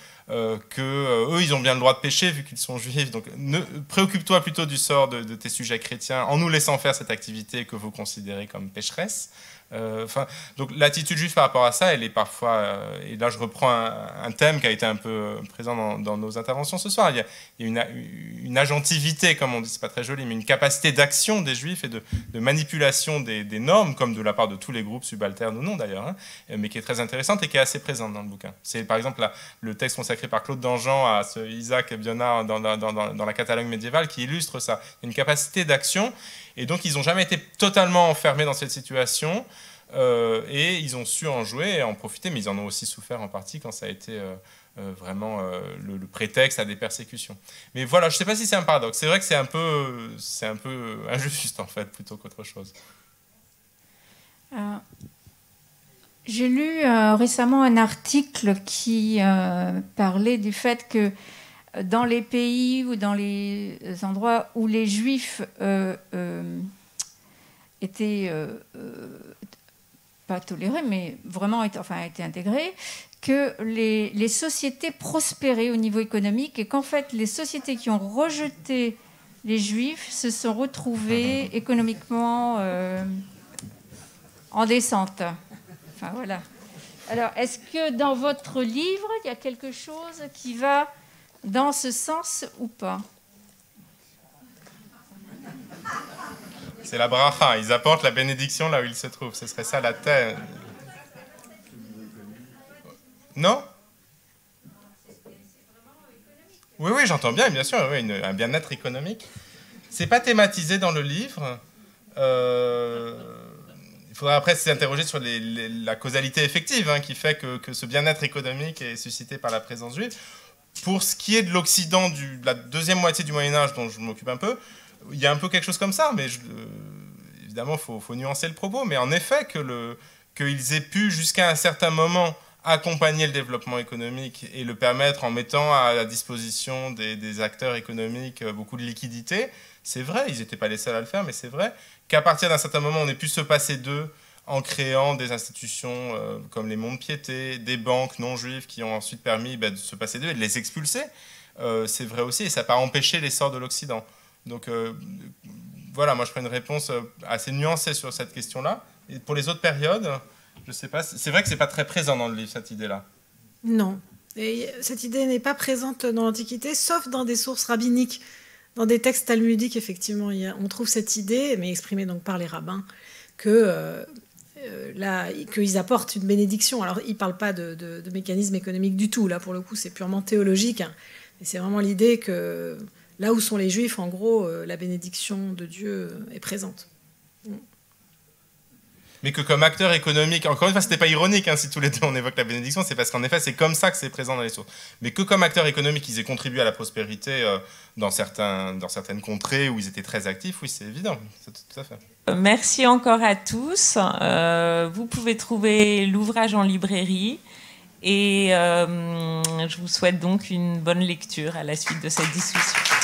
qu'eux, ils ont bien le droit de pécher vu qu'ils sont juifs. Donc préoccupe-toi plutôt du sort de tes sujets chrétiens en nous laissant faire cette activité que vous considérez comme pécheresse. Donc l'attitude juive par rapport à ça, elle est parfois, et là je reprends un thème qui a été un peu présent dans nos interventions ce soir, il y a une agentivité, comme on dit, c'est pas très joli, mais une capacité d'action des juifs et de manipulation des normes, comme de la part de tous les groupes subalternes ou non d'ailleurs, mais qui est très intéressante et qui est assez présente dans le bouquin. C'est par exemple le texte consacré par Claude Dangean à ce Isaac Bionard dans la Catalogne médiévale qui illustre ça. Il y a une capacité d'action. Et donc, ils n'ont jamais été totalement enfermés dans cette situation et ils ont su en jouer et en profiter, mais ils en ont aussi souffert en partie quand ça a été vraiment le prétexte à des persécutions. Mais voilà, je ne sais pas si c'est un paradoxe. C'est vrai que c'est un peu injuste, en fait, plutôt qu'autre chose. J'ai lu récemment un article qui parlait du fait que dans les pays ou dans les endroits où les Juifs étaient pas tolérés, mais vraiment étaient intégrés, que les sociétés prospéraient au niveau économique et qu'en fait, les sociétés qui ont rejeté les Juifs se sont retrouvées économiquement en descente. Enfin, voilà. Alors, est-ce que dans votre livre, il y a quelque chose qui va dans ce sens ou pas? C'est la bracha. Ils apportent la bénédiction là où ils se trouvent. Ce serait ça la terre. Non? Oui, oui, j'entends bien sûr. Oui, un bien-être économique. C'est pas thématisé dans le livre. Il faudra après s'interroger sur la causalité effective qui fait que ce bien-être économique est suscité par la présence juive. Pour ce qui est de l'Occident, de la deuxième moitié du Moyen-Âge, dont je m'occupe un peu, il y a un peu quelque chose comme ça, mais évidemment, il faut nuancer le propos. Mais en effet, qu'ils aient pu, jusqu'à un certain moment, accompagner le développement économique et le permettre en mettant à la disposition des acteurs économiques beaucoup de liquidités, c'est vrai, ils n'étaient pas les seuls à le faire, mais c'est vrai qu'à partir d'un certain moment, on ait pu se passer d'eux en créant des institutions comme les monts de piété, des banques non juives qui ont ensuite permis de se passer d'eux et de les expulser. C'est vrai aussi, et ça n'a pas empêché l'essor de l'Occident. Donc voilà, moi je ferai une réponse assez nuancée sur cette question-là. Et pour les autres périodes, je ne sais pas, c'est vrai que ce n'est pas très présent dans le livre, cette idée-là. Non. Et cette idée n'est pas présente dans l'Antiquité, sauf dans des sources rabbiniques. Dans des textes talmudiques, effectivement, on trouve cette idée, mais exprimée donc par les rabbins, qu'ils apportent une bénédiction. Alors, ils ne parlent pas de mécanisme économique du tout. Là, pour le coup, c'est purement théologique. Et c'est vraiment l'idée que là où sont les Juifs, en gros, la bénédiction de Dieu est présente. Mais que comme acteur économique, encore une fois, c'était pas ironique si tous les deux on évoque la bénédiction, c'est parce qu'en effet, c'est comme ça que c'est présent dans les sources. Mais que comme acteur économique, ils aient contribué à la prospérité dans certaines contrées où ils étaient très actifs, oui, c'est évident, c'est tout à fait. Merci encore à tous. Vous pouvez trouver l'ouvrage en librairie et je vous souhaite donc une bonne lecture à la suite de cette discussion.